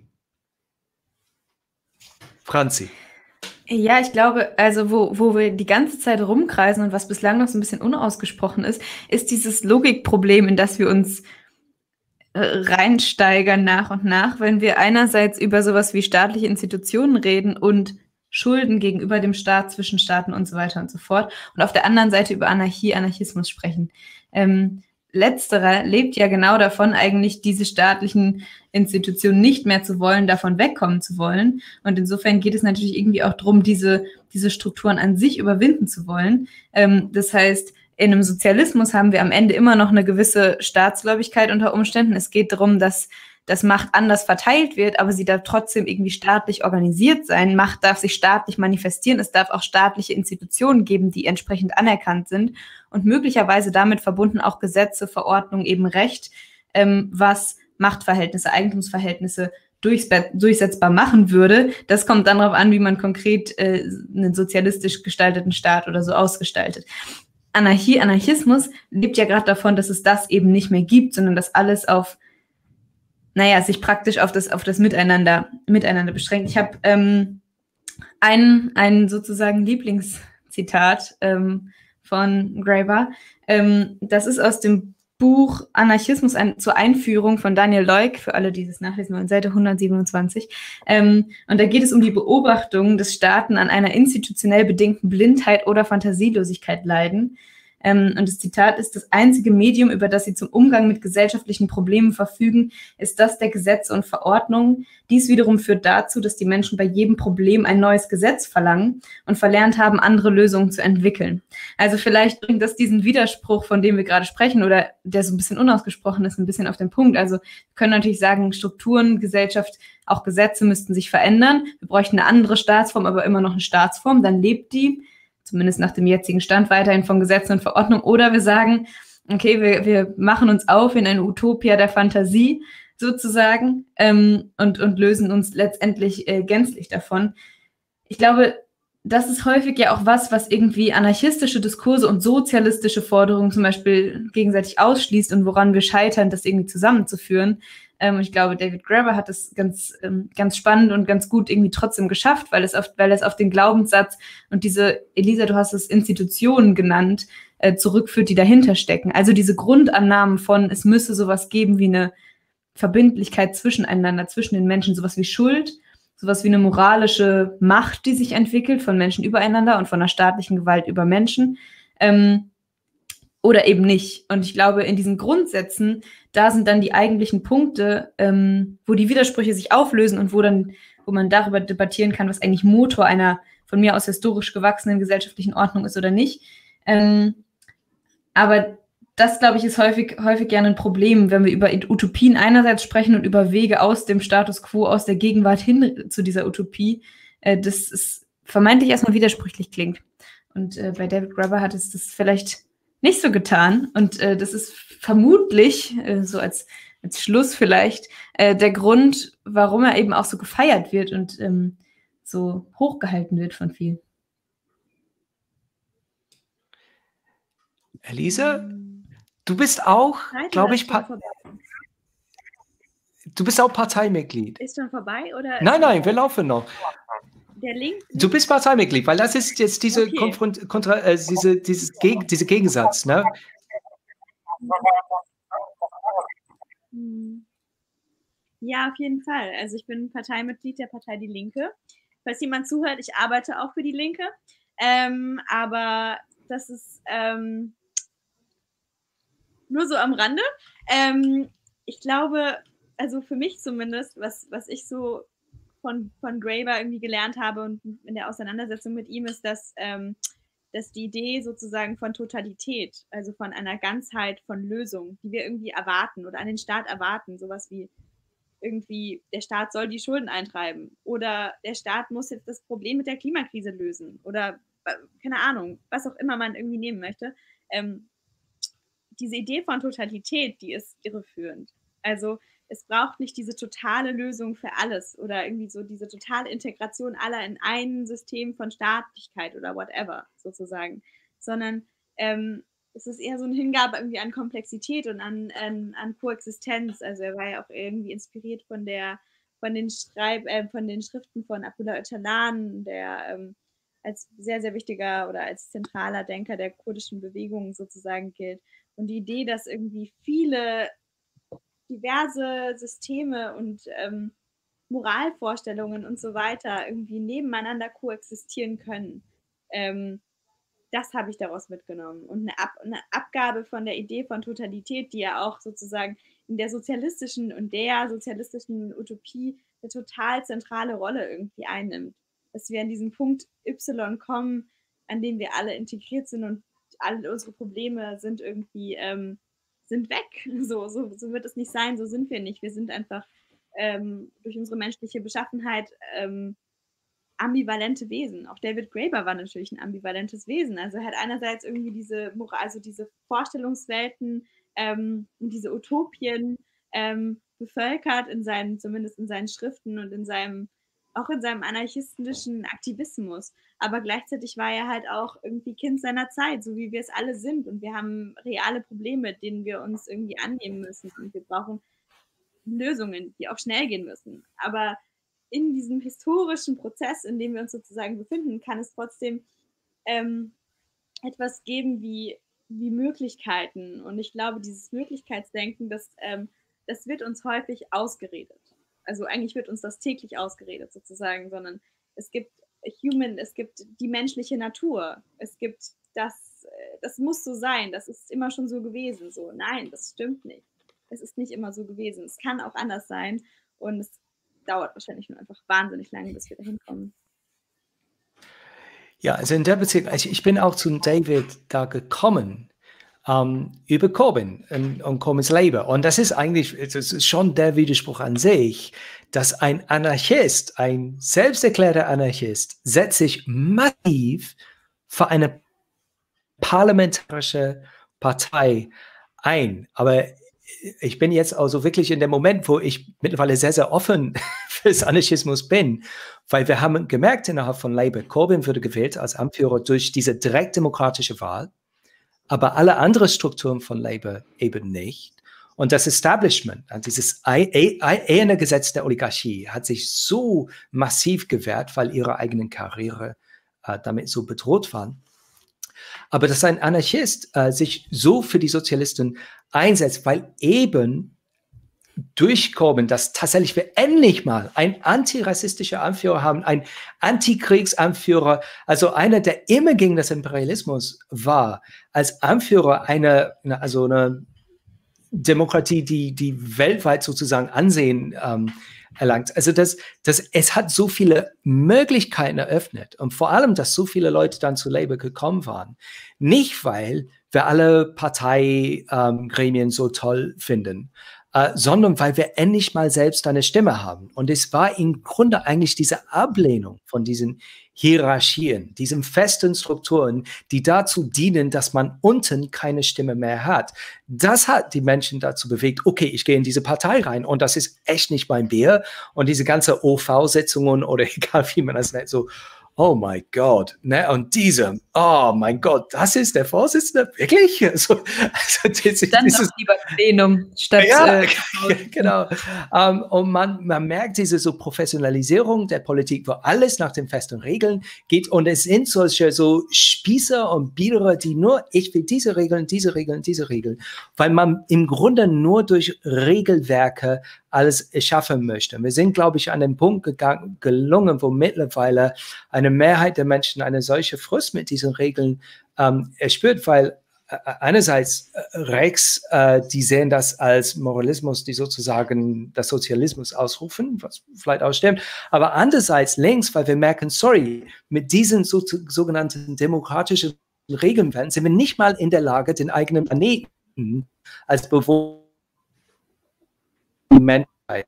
Franzi. Ja, ich glaube, also wo, wo wir die ganze Zeit rumkreisen und was bislang noch so ein bisschen unausgesprochen ist, ist dieses Logikproblem, in das wir uns äh, reinsteigern nach und nach, wenn wir einerseits über sowas wie staatliche Institutionen reden und Schulden gegenüber dem Staat, zwischen Staaten und so weiter und so fort und auf der anderen Seite über Anarchie, Anarchismus sprechen. Ähm, Letzterer lebt ja genau davon, eigentlich diese staatlichen Institutionen nicht mehr zu wollen, davon wegkommen zu wollen. Und insofern geht es natürlich irgendwie auch darum, diese, diese Strukturen an sich überwinden zu wollen. Ähm, das heißt, in einem Sozialismus haben wir am Ende immer noch eine gewisse Staatsgläubigkeit unter Umständen. Es geht darum, dass dass Macht anders verteilt wird, aber sie darf trotzdem irgendwie staatlich organisiert sein. Macht darf sich staatlich manifestieren. Es darf auch staatliche Institutionen geben, die entsprechend anerkannt sind und möglicherweise damit verbunden auch Gesetze, Verordnungen, eben Recht, ähm, was Machtverhältnisse, Eigentumsverhältnisse durchsetzbar machen würde. Das kommt dann darauf an, wie man konkret äh, einen sozialistisch gestalteten Staat oder so ausgestaltet. Anarchie, Anarchismus lebt ja gerade davon, dass es das eben nicht mehr gibt, sondern dass alles auf naja, sich praktisch auf das, auf das Miteinander, Miteinander beschränkt. Ich habe ähm, ein, ein sozusagen Lieblingszitat ähm, von Graeber. Ähm, das ist aus dem Buch Anarchismus ein, zur Einführung von Daniel Leuk, für alle, die das nachlesen wollen, Seite hundertsiebenundzwanzig. Ähm, und da geht es um die Beobachtung, dass Staaten an einer institutionell bedingten Blindheit oder Fantasielosigkeit leiden. Ähm, und das Zitat ist: Das einzige Medium, über das sie zum Umgang mit gesellschaftlichen Problemen verfügen, ist das der Gesetze und Verordnungen. Dies wiederum führt dazu, dass die Menschen bei jedem Problem ein neues Gesetz verlangen und verlernt haben, andere Lösungen zu entwickeln. Also vielleicht bringt das diesen Widerspruch, von dem wir gerade sprechen, oder der so ein bisschen unausgesprochen ist, ein bisschen auf den Punkt. Also wir können natürlich sagen, Strukturen, Gesellschaft, auch Gesetze müssten sich verändern. Wir bräuchten eine andere Staatsform, aber immer noch eine Staatsform. Dann lebt die, zumindest nach dem jetzigen Stand, weiterhin von Gesetzen und Verordnungen. Oder wir sagen, okay, wir, wir machen uns auf in eine Utopia der Fantasie sozusagen ähm, und, und lösen uns letztendlich äh, gänzlich davon. Ich glaube, das ist häufig ja auch was, was irgendwie anarchistische Diskurse und sozialistische Forderungen zum Beispiel gegenseitig ausschließt und woran wir scheitern, das irgendwie zusammenzuführen. Ähm, ich glaube, David Graeber hat das ganz, ähm, ganz spannend und ganz gut irgendwie trotzdem geschafft, weil es auf, weil es auf den Glaubenssatz und diese, Elisa, du hast es Institutionen genannt, äh, zurückführt, die dahinter stecken. Also diese Grundannahmen von, es müsse sowas geben wie eine Verbindlichkeit zwischeneinander, zwischen den Menschen, sowas wie Schuld, sowas wie eine moralische Macht, die sich entwickelt von Menschen übereinander und von einer staatlichen Gewalt über Menschen. Ähm, oder eben nicht. Und ich glaube, in diesen Grundsätzen, da sind dann die eigentlichen Punkte, ähm, wo die Widersprüche sich auflösen und wo dann, wo man darüber debattieren kann, was eigentlich Motor einer von mir aus historisch gewachsenen gesellschaftlichen Ordnung ist oder nicht. Ähm, aber das, glaube ich, ist häufig, häufig gerne ein Problem, wenn wir über Utopien einerseits sprechen und über Wege aus dem Status quo, aus der Gegenwart hin zu dieser Utopie, äh, das ist vermeintlich erstmal widersprüchlich klingt. Und äh, bei David Graeber hat es das vielleicht nicht so getan. Und äh, das ist vermutlich, äh, so als, als Schluss vielleicht, äh, der Grund, warum er eben auch so gefeiert wird und ähm, so hochgehalten wird von vielen. Elisa, du bist auch, Zeit glaube oder ich, ist schon Pa- vorbei? du bist auch Parteimitglied. Ist schon vorbei oder Nein, ist nein, wir laufen noch. der Link? Du bist Parteimitglied, weil das ist jetzt diese Okay. Konfront kontra, äh, diese, dieses Geg diese Gegensatz, ne? Hm. Ja, auf jeden Fall. Also ich bin Parteimitglied der Partei Die Linke. Falls jemand zuhört, ich arbeite auch für Die Linke. Ähm, aber das ist ähm, nur so am Rande. Ähm, ich glaube, also für mich zumindest, was, was ich so von, von Graeber irgendwie gelernt habe und in der Auseinandersetzung mit ihm, ist, dass, ähm, dass die Idee sozusagen von Totalität, also von einer Ganzheit von Lösung, die wir irgendwie erwarten oder an den Staat erwarten, sowas wie irgendwie, der Staat soll die Schulden eintreiben oder der Staat muss jetzt das Problem mit der Klimakrise lösen oder keine Ahnung, was auch immer man irgendwie nehmen möchte. Ähm, diese Idee von Totalität, die ist irreführend. Also es braucht nicht diese totale Lösung für alles oder irgendwie so diese totale Integration aller in ein System von Staatlichkeit oder whatever sozusagen, sondern ähm, es ist eher so eine Hingabe irgendwie an Komplexität und an, an, an Koexistenz. Also er war ja auch irgendwie inspiriert von der von den Schreib äh, von den Schriften von Abdullah Öcalan, der ähm, als sehr, sehr wichtiger oder als zentraler Denker der kurdischen Bewegung sozusagen gilt. Und die Idee, dass irgendwie viele diverse Systeme und ähm, Moralvorstellungen und so weiter irgendwie nebeneinander koexistieren können, ähm, das habe ich daraus mitgenommen. Und eine, Ab eine Abgabe von der Idee von Totalität, die ja auch sozusagen in der sozialistischen und der sozialistischen Utopie eine total zentrale Rolle irgendwie einnimmt. Dass wir an diesen Punkt Y kommen, an dem wir alle integriert sind und alle unsere Probleme sind irgendwie ähm, sind weg. So, so, so wird es nicht sein, so sind wir nicht. Wir sind einfach ähm, durch unsere menschliche Beschaffenheit ähm, ambivalente Wesen. Auch David Graeber war natürlich ein ambivalentes Wesen. Also er hat einerseits irgendwie diese Moral, also diese Vorstellungswelten ähm, und diese Utopien ähm, bevölkert in seinen, zumindest in seinen Schriften und in seinem, auch in seinem anarchistischen Aktivismus. Aber gleichzeitig war er halt auch irgendwie Kind seiner Zeit, so wie wir es alle sind. Und wir haben reale Probleme, denen wir uns irgendwie annehmen müssen. Und wir brauchen Lösungen, die auch schnell gehen müssen. Aber in diesem historischen Prozess, in dem wir uns sozusagen befinden, kann es trotzdem ähm, etwas geben wie, wie Möglichkeiten. Und ich glaube, dieses Möglichkeitsdenken, das, ähm, das wird uns häufig ausgeredet. Also eigentlich wird uns das täglich ausgeredet sozusagen, sondern es gibt Human, es gibt die menschliche Natur, es gibt das, das muss so sein, das ist immer schon so gewesen. So, nein, das stimmt nicht. Es ist nicht immer so gewesen. Es kann auch anders sein und es dauert wahrscheinlich nur einfach wahnsinnig lange, bis wir dahin kommen. Ja, also in der Beziehung, also ich bin auch zu David da gekommen ähm, über Corbyn und, und Corbyns Leben. Und das ist eigentlich, das ist schon der Widerspruch an sich, dass ein Anarchist, ein selbsterklärter Anarchist, setzt sich massiv für eine parlamentarische Partei ein. Aber ich bin jetzt also wirklich in dem Moment, wo ich mittlerweile sehr, sehr offen fürs Anarchismus bin, weil wir haben gemerkt innerhalb von Labour, Corbyn wurde gewählt als Anführer durch diese direktdemokratische Wahl, aber alle anderen Strukturen von Labour eben nicht. Und das Establishment, dieses eherne Gesetz der Oligarchie, hat sich so massiv gewehrt, weil ihre eigenen Karriere äh, damit so bedroht waren. Aber dass ein Anarchist äh, sich so für die Sozialisten einsetzt, weil eben durch Corbyn, dass tatsächlich wir endlich mal einen antirassistischen Anführer haben, einen Antikriegsanführer, also einer, der immer gegen das Imperialismus war, als Anführer einer, also eine Demokratie, die, die weltweit sozusagen Ansehen ähm, erlangt. Also das, das, es hat so viele Möglichkeiten eröffnet und vor allem, dass so viele Leute dann zu Labour gekommen waren. Nicht, weil wir alle Parteigremien ähm, so toll finden, äh, sondern weil wir endlich mal selbst eine Stimme haben. Und es war im Grunde eigentlich diese Ablehnung von diesen Hierarchien, diesen festen Strukturen, die dazu dienen, dass man unten keine Stimme mehr hat. Das hat die Menschen dazu bewegt, okay, ich gehe in diese Partei rein und das ist echt nicht mein Bier. Und diese ganze O V-Sitzungen oder egal wie man das nennt, so oh mein Gott, ne? Und diesem, oh mein Gott, das ist der Vorsitzende, wirklich? Also, also dieses, Dann dieses, doch lieber Plenum statt. ja, Äh, genau. Um, und man, man merkt diese so Professionalisierung der Politik, wo alles nach den festen Regeln geht. Und es sind solche so Spießer und Biederer, die nur, ich will diese Regeln, diese Regeln, diese Regeln, weil man im Grunde nur durch Regelwerke alles schaffen möchte. Wir sind, glaube ich, an den Punkt gegangen, gelungen, wo mittlerweile eine Mehrheit der Menschen eine solche Frust mit diesen Regeln ähm, spürt, weil äh, einerseits äh, rechts, äh, die sehen das als Moralismus, die sozusagen das Sozialismus ausrufen, was vielleicht auch stimmt, aber andererseits links, weil wir merken, sorry, mit diesen so, sogenannten demokratischen Regeln sind wir nicht mal in der Lage, den eigenen Planeten als Bewohner die Menschheit.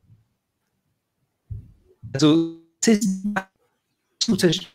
Also es ist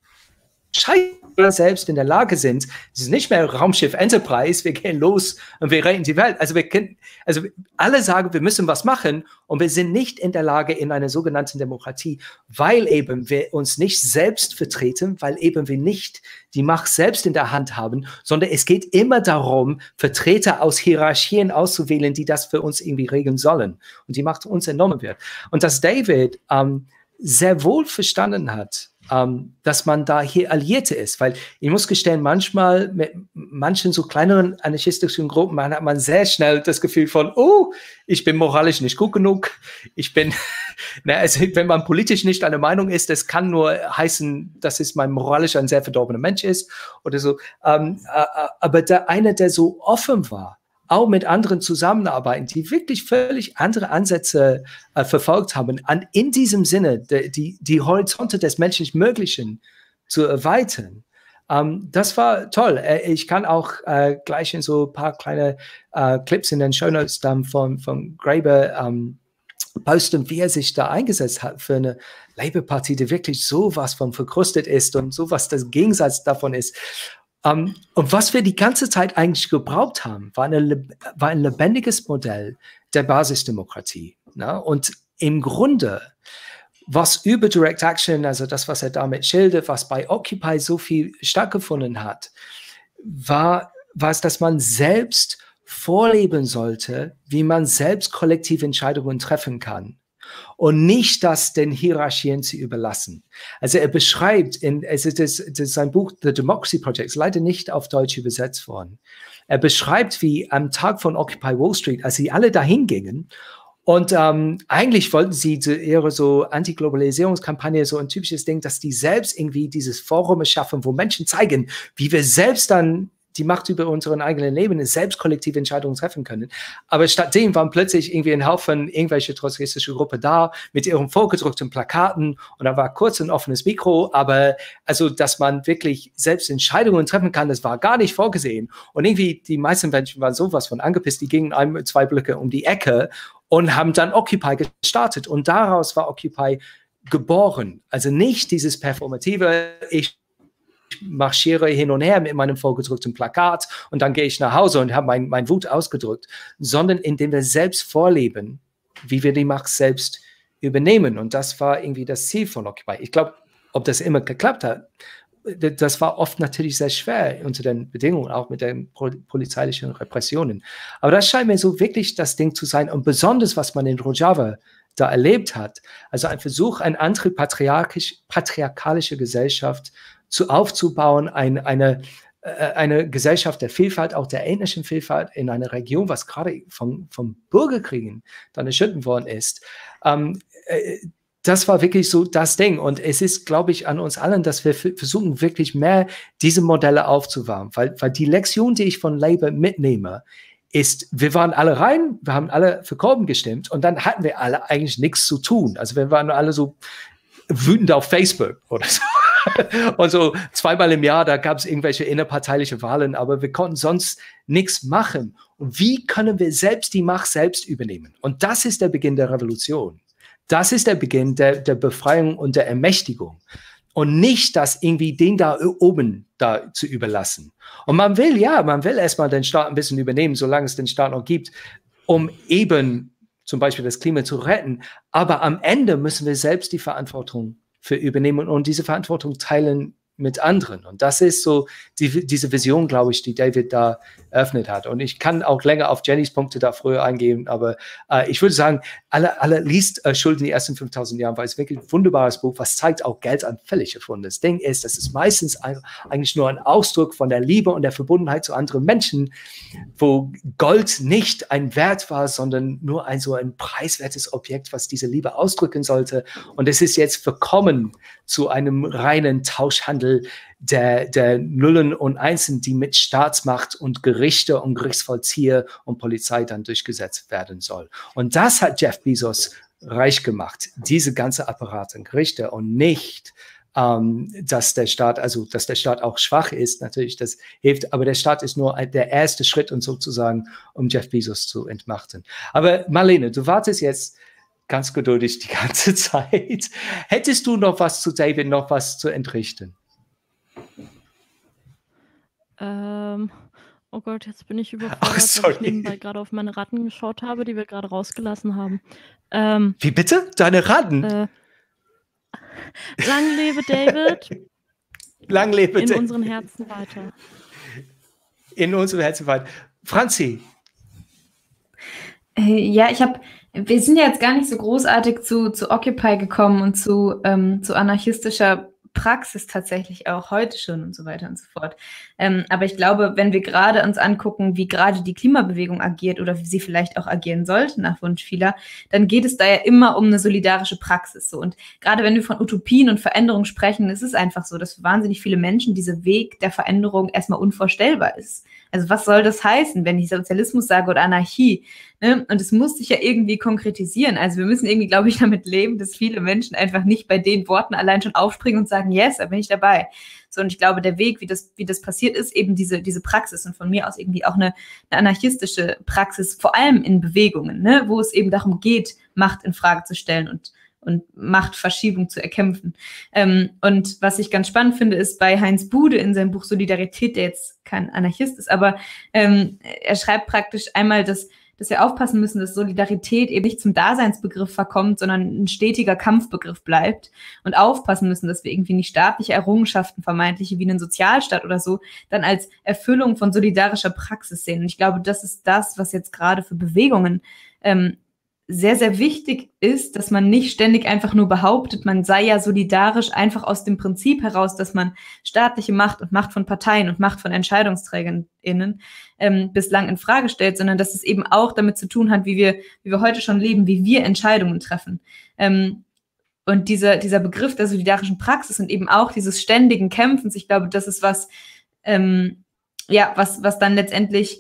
Scheiße, selbst in der Lage sind, es ist nicht mehr Raumschiff Enterprise, wir gehen los und wir retten die Welt. Also wir können, also alle sagen, wir müssen was machen und wir sind nicht in der Lage in einer sogenannten Demokratie, weil eben wir uns nicht selbst vertreten, weil eben wir nicht die Macht selbst in der Hand haben, sondern es geht immer darum, Vertreter aus Hierarchien auszuwählen, die das für uns irgendwie regeln sollen und die Macht uns entnommen wird. Und dass David ähm, sehr wohl verstanden hat, Um, dass man da hier Alliierte ist, weil ich muss gestehen, manchmal mit manchen so kleineren anarchistischen Gruppen hat man sehr schnell das Gefühl von, oh, ich bin moralisch nicht gut genug, ich bin, na, also wenn man politisch nicht einer Meinung ist, das kann nur heißen, dass es mein moralisch ein sehr verdorbener Mensch ist oder so, um, uh, aber der eine, der so offen war, auch mit anderen zusammenarbeiten, die wirklich völlig andere Ansätze äh, verfolgt haben, an, in diesem Sinne de, die, die Horizonte des menschlichen Möglichen zu erweitern. Ähm, das war toll. Äh, ich kann auch äh, gleich in so ein paar kleine äh, Clips in den Shownotes dann von, von Graeber ähm, posten, wie er sich da eingesetzt hat für eine Labour-Partie, die wirklich sowas von verkrustet ist und sowas das Gegensatz davon ist. Um, und was wir die ganze Zeit eigentlich gebraucht haben, war, eine, war ein lebendiges Modell der Basisdemokratie. Ne? Und im Grunde, was über Direct Action, also das, was er damit schildert, was bei Occupy so viel stattgefunden hat, war, war es, dass man selbst vorleben sollte, wie man selbst kollektive Entscheidungen treffen kann. Und nicht das den Hierarchien zu überlassen. Also er beschreibt, in, es ist das, das ist sein Buch The Democracy Project, ist leider nicht auf Deutsch übersetzt worden. Er beschreibt, wie am Tag von Occupy Wall Street, als sie alle dahin gingen und ähm, eigentlich wollten sie so ihre so Anti-Globalisierungskampagne, so ein typisches Ding, dass die selbst irgendwie dieses Forum schaffen, wo Menschen zeigen, wie wir selbst dann die Macht über unseren eigenen Leben ist, selbst kollektive Entscheidungen treffen können. Aber stattdem waren plötzlich irgendwie ein Haufen irgendwelche trotzkistische Gruppe da mit ihren vorgedruckten Plakaten und da war kurz ein offenes Mikro, aber also, dass man wirklich selbst Entscheidungen treffen kann, das war gar nicht vorgesehen. Und irgendwie die meisten Menschen waren sowas von angepisst, die gingen ein, zwei Blöcke um die Ecke und haben dann Occupy gestartet und daraus war Occupy geboren. Also nicht dieses performative, ich marschiere hin und her mit meinem vorgedruckten Plakat und dann gehe ich nach Hause und habe mein, mein Wut ausgedrückt, sondern indem wir selbst vorleben, wie wir die Macht selbst übernehmen. Und das war irgendwie das Ziel von Occupy. Ich glaube, ob das immer geklappt hat, das war oft natürlich sehr schwer unter den Bedingungen, auch mit den polizeilichen Repressionen. Aber das scheint mir so wirklich das Ding zu sein und besonders, was man in Rojava da erlebt hat, also ein Versuch, eine andere patriarchisch, patriarchalische Gesellschaft zu aufzubauen, ein, eine, äh, eine Gesellschaft der Vielfalt, auch der ethnischen Vielfalt in einer Region, was gerade vom, vom Bürgerkriegen dann erschüttert worden ist. Ähm, äh, das war wirklich so das Ding. Und es ist, glaube ich, an uns allen, dass wir versuchen, wirklich mehr diese Modelle aufzubauen. Weil, weil die Lektion, die ich von Labour mitnehme, ist, wir waren alle rein, wir haben alle für Corbyn gestimmt und dann hatten wir alle eigentlich nichts zu tun. Also wir waren alle so wütend auf Facebook oder so. Und so zweimal im Jahr, da gab es irgendwelche innerparteiliche Wahlen, aber wir konnten sonst nichts machen. Und wie können wir selbst die Macht selbst übernehmen? Und das ist der Beginn der Revolution. Das ist der Beginn der, der Befreiung und der Ermächtigung. Und nicht das irgendwie den da oben da zu überlassen. Und man will, ja, man will erstmal den Staat ein bisschen übernehmen, solange es den Staat noch gibt, um eben zum Beispiel das Klima zu retten. Aber am Ende müssen wir selbst die Verantwortung für übernehmen und diese Verantwortung teilen mit anderen. Und das ist so die, diese Vision, glaube ich, die David da eröffnet hat. Und ich kann auch länger auf Jennys Punkte da früher eingehen, aber äh, ich würde sagen, alle, alle liest äh, Schuld in die ersten fünftausend Jahren, weil es wirklich ein wunderbares Buch, was zeigt auch Geld ein völlig erfundenes Ding ist. Das ist meistens ein, eigentlich nur ein Ausdruck von der Liebe und der Verbundenheit zu anderen Menschen, wo Gold nicht ein Wert war, sondern nur ein so ein preiswertes Objekt, was diese Liebe ausdrücken sollte. Und es ist jetzt verkommen zu einem reinen Tauschhandel der, der Nullen und Einsen, die mit Staatsmacht und Gerichte und Gerichtsvollzieher und Polizei dann durchgesetzt werden soll. Und das hat Jeff Bezos reich gemacht, diese ganze Apparate und Gerichte, und nicht, ähm, dass der Staat, also dass der Staat auch schwach ist, natürlich, das hilft, aber der Staat ist nur der erste Schritt und sozusagen, um Jeff Bezos zu entmachten. Aber Marlene, du wartest jetzt ganz geduldig die ganze Zeit. Hättest du noch was zu David, noch was zu entrichten? Ähm, oh Gott, jetzt bin ich überfordert, oh, weil ich nebenbei gerade auf meine Ratten geschaut habe, die wir gerade rausgelassen haben. Ähm, Wie bitte? Deine Ratten? Äh, lang lebe David. Lang lebe In David. unseren Herzen weiter. In unserem Herzen weiter. Franzi? Äh, ja, ich habe, wir sind ja jetzt gar nicht so großartig zu, zu Occupy gekommen und zu, ähm, zu anarchistischer Praxis tatsächlich auch heute schon und so weiter und so fort. Ähm, aber ich glaube, wenn wir gerade uns angucken, wie gerade die Klimabewegung agiert oder wie sie vielleicht auch agieren sollte nach Wunsch vieler, dann geht es da ja immer um eine solidarische Praxis. So. Und gerade wenn wir von Utopien und Veränderung sprechen, ist es einfach so, dass für wahnsinnig viele Menschen dieser Weg der Veränderung erstmal unvorstellbar ist. Also was soll das heißen, wenn ich Sozialismus sage oder Anarchie? Ne? Und es muss sich ja irgendwie konkretisieren. Also wir müssen irgendwie, glaube ich, damit leben, dass viele Menschen einfach nicht bei den Worten allein schon aufspringen und sagen, yes, da bin ich dabei. So, und ich glaube, der Weg, wie das, wie das passiert ist, eben diese, diese Praxis und von mir aus irgendwie auch eine, eine anarchistische Praxis, vor allem in Bewegungen, ne? Wo es eben darum geht, Macht in Frage zu stellen und und Machtverschiebung zu erkämpfen. Ähm, und was ich ganz spannend finde, ist bei Heinz Bude in seinem Buch Solidarität, der jetzt kein Anarchist ist, aber ähm, er schreibt praktisch einmal, dass, dass wir aufpassen müssen, dass Solidarität eben nicht zum Daseinsbegriff verkommt, sondern ein stetiger Kampfbegriff bleibt, und aufpassen müssen, dass wir irgendwie nicht staatliche Errungenschaften, vermeintliche wie einen Sozialstaat oder so, dann als Erfüllung von solidarischer Praxis sehen. Und ich glaube, das ist das, was jetzt gerade für Bewegungen ähm, sehr, sehr wichtig ist, dass man nicht ständig einfach nur behauptet, man sei ja solidarisch einfach aus dem Prinzip heraus, dass man staatliche Macht und Macht von Parteien und Macht von EntscheidungsträgerInnen ähm, bislang in Frage stellt, sondern dass es eben auch damit zu tun hat, wie wir, wie wir heute schon leben, wie wir Entscheidungen treffen. Ähm, und dieser, dieser Begriff der solidarischen Praxis und eben auch dieses ständigen Kämpfens, ich glaube, das ist was, ähm, ja, was, was dann letztendlich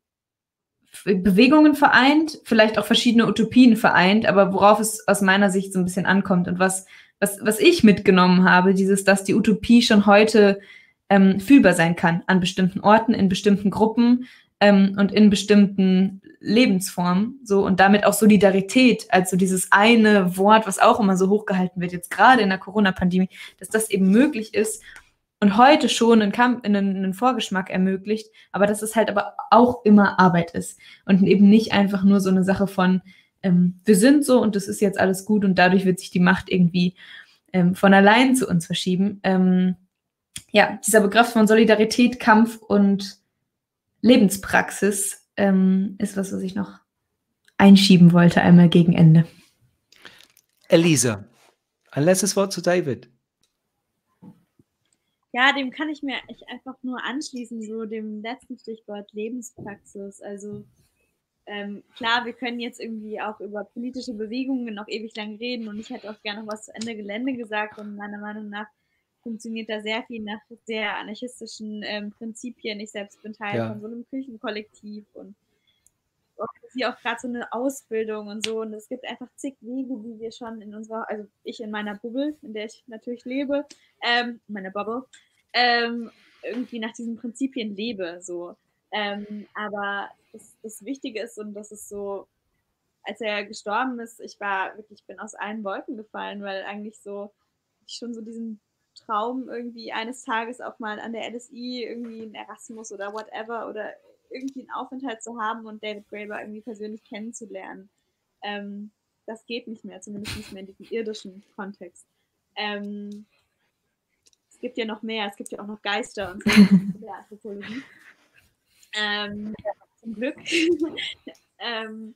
Bewegungen vereint, vielleicht auch verschiedene Utopien vereint, aber worauf es aus meiner Sicht so ein bisschen ankommt und was, was, was ich mitgenommen habe, dieses, dass die Utopie schon heute ähm, fühlbar sein kann an bestimmten Orten, in bestimmten Gruppen ähm, und in bestimmten Lebensformen, so, und damit auch Solidarität, also dieses eine Wort, was auch immer so hochgehalten wird, jetzt gerade in der Corona-Pandemie, dass das eben möglich ist und heute schon einen, Kampf, einen, einen Vorgeschmack ermöglicht, aber dass es halt aber auch immer Arbeit ist und eben nicht einfach nur so eine Sache von, ähm, wir sind so und das ist jetzt alles gut und dadurch wird sich die Macht irgendwie ähm, von allein zu uns verschieben. Ähm, ja, dieser Begriff von Solidarität, Kampf und Lebenspraxis ähm, ist was, was ich noch einschieben wollte, einmal gegen Ende. Elisa, ein letztes Wort zu David. Ja, dem kann ich mir echt einfach nur anschließen, so dem letzten Stichwort Lebenspraxis. Also ähm, klar, wir können jetzt irgendwie auch über politische Bewegungen noch ewig lang reden und ich hätte auch gerne noch was zu Ende Gelände gesagt und meiner Meinung nach funktioniert da sehr viel nach sehr anarchistischen ähm, Prinzipien. Ich selbst bin Teil ja. von so einem Küchenkollektiv und sie auch gerade so eine Ausbildung und so und es gibt einfach zig Wege, wie wir schon in unserer, also ich in meiner Bubble, in der ich natürlich lebe, ähm, meine Bubble, ähm, irgendwie nach diesen Prinzipien lebe, so. Ähm, aber das, das Wichtige ist und das ist so, als er gestorben ist, ich war wirklich, ich bin aus allen Wolken gefallen, weil eigentlich so, ich schon so diesen Traum irgendwie eines Tages auch mal an der L S I irgendwie ein Erasmus oder whatever oder irgendwie einen Aufenthalt zu haben und David Graeber irgendwie persönlich kennenzulernen. Ähm, das geht nicht mehr, zumindest nicht mehr in diesem irdischen Kontext. Ähm, es gibt ja noch mehr, es gibt ja auch noch Geister und so in der Anthropologie. Ähm, zum Glück. ähm,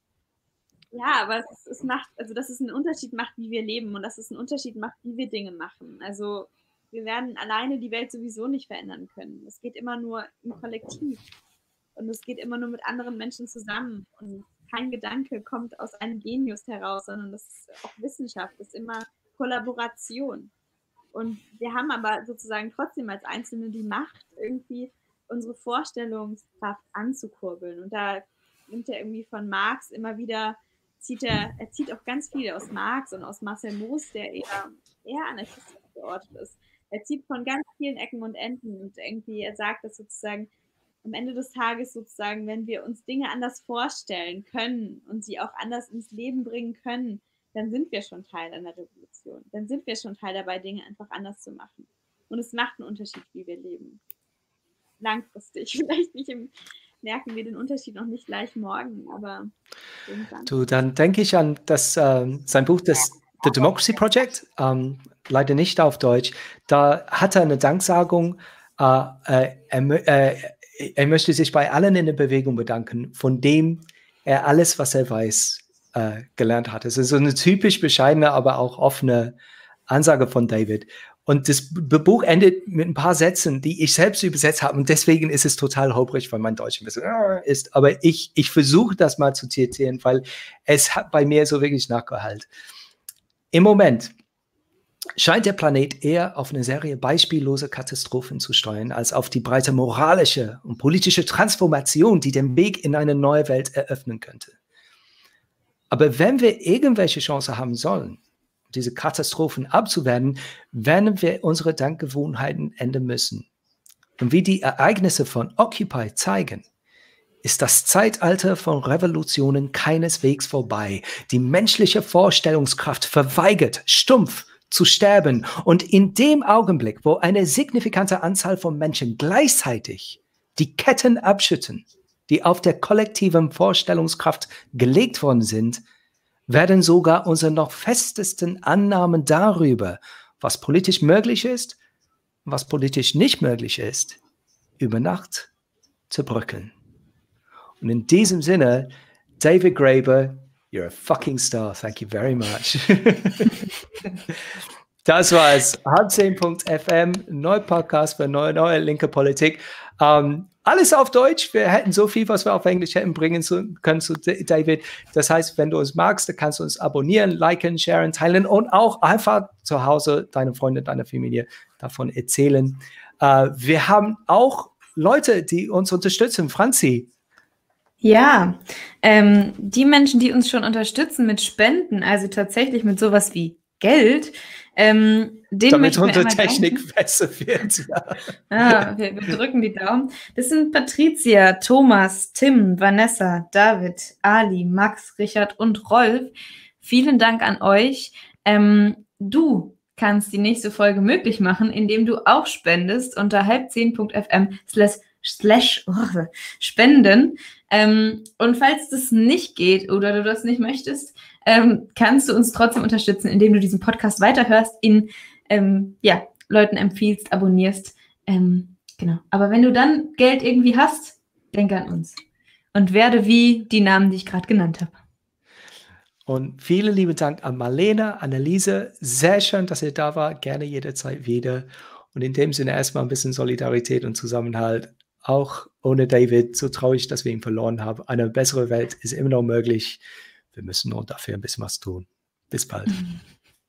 ja, aber es, es macht, also dass es einen Unterschied macht, wie wir leben und dass es einen Unterschied macht, wie wir Dinge machen. Also wir werden alleine die Welt sowieso nicht verändern können. Es geht immer nur im Kollektiv und es geht immer nur mit anderen Menschen zusammen und kein Gedanke kommt aus einem Genius heraus, sondern das ist auch Wissenschaft, das ist immer Kollaboration. Und wir haben aber sozusagen trotzdem als Einzelne die Macht, irgendwie unsere Vorstellungskraft anzukurbeln. Und da nimmt er irgendwie von Marx immer wieder, zieht er, er zieht auch ganz viel aus Marx und aus Marcel Mauss, der eher, eher anarchistisch geortet ist. Er zieht von ganz vielen Ecken und Enden und irgendwie, er sagt, dass sozusagen am Ende des Tages sozusagen, wenn wir uns Dinge anders vorstellen können und sie auch anders ins Leben bringen können, dann sind wir schon Teil einer Revolution. Dann sind wir schon Teil dabei, Dinge einfach anders zu machen. Und es macht einen Unterschied, wie wir leben. Langfristig. Vielleicht nicht im, merken wir den Unterschied noch nicht gleich morgen, aber irgendwann. Du, dann denke ich an das, äh, sein Buch, das The Democracy Project, ähm, leider nicht auf Deutsch. Da hat er eine Danksagung, äh, äh, er, äh, er möchte sich bei allen in der Bewegung bedanken, von dem er alles, was er weiß, äh, gelernt hat. Es ist so eine typisch bescheidene, aber auch offene Ansage von David. Und das Buch endet mit ein paar Sätzen, die ich selbst übersetzt habe. Und deswegen ist es total holprig, weil mein Deutsch ein bisschen äh, ist. Aber ich, ich versuche das mal zu zitieren, weil es hat bei mir so wirklich nachgehalten. Im Moment scheint der Planet eher auf eine Serie beispielloser Katastrophen zu steuern, als auf die breite moralische und politische Transformation, die den Weg in eine neue Welt eröffnen könnte. Aber wenn wir irgendwelche Chance haben sollen, diese Katastrophen abzuwehren, werden wir unsere Denkgewohnheiten ändern müssen. Und wie die Ereignisse von Occupy zeigen, ist das Zeitalter von Revolutionen keineswegs vorbei. Die menschliche Vorstellungskraft verweigert, stumpf zu sterben. Und in dem Augenblick, wo eine signifikante Anzahl von Menschen gleichzeitig die Ketten abschütten, die auf der kollektiven Vorstellungskraft gelegt worden sind, werden sogar unsere noch festesten Annahmen darüber, was politisch möglich ist und was politisch nicht möglich ist, über Nacht zerbröckeln. Und in diesem Sinne, David Graeber, you're a fucking star. Thank you very much. Das war es. halb zehn Punkt F M, neuer Podcast für neue, neue linke Politik. Um, alles auf Deutsch. Wir hätten so viel, was wir auf Englisch hätten bringen zu, können zu David. Das heißt, wenn du uns magst, dann kannst du uns abonnieren, liken, sharen, teilen und auch einfach zu Hause deine Freunde, deiner Familie davon erzählen. Uh, wir haben auch Leute, die uns unterstützen. Franzi. Ja, ähm, die Menschen, die uns schon unterstützen mit Spenden, also tatsächlich mit sowas wie Geld, ähm, denen damit möchten wir unsere Technik danken. besser wird. Ja. Ah, wir, wir drücken die Daumen. Das sind Patricia, Thomas, Tim, Vanessa, David, Ali, Max, Richard und Rolf. Vielen Dank an euch. Ähm, du kannst die nächste Folge möglich machen, indem du auch spendest unter halb zehn Punkt F M slash slash oh, spenden. Ähm, und falls das nicht geht oder du das nicht möchtest, ähm, kannst du uns trotzdem unterstützen, indem du diesen Podcast weiterhörst, ihn ähm, ja, Leuten empfiehlst, abonnierst. Ähm, genau. Aber wenn du dann Geld irgendwie hast, denk an uns. Und werde wie die Namen, die ich gerade genannt habe. Und vielen lieben Dank an Marlene, Anneliese. Sehr schön, dass ihr da wart. Gerne jederzeit wieder. Und in dem Sinne erstmal ein bisschen Solidarität und Zusammenhalt. Auch ohne David, so traurig, dass wir ihn verloren haben. Eine bessere Welt ist immer noch möglich. Wir müssen nur dafür ein bisschen was tun. Bis bald. Mhm.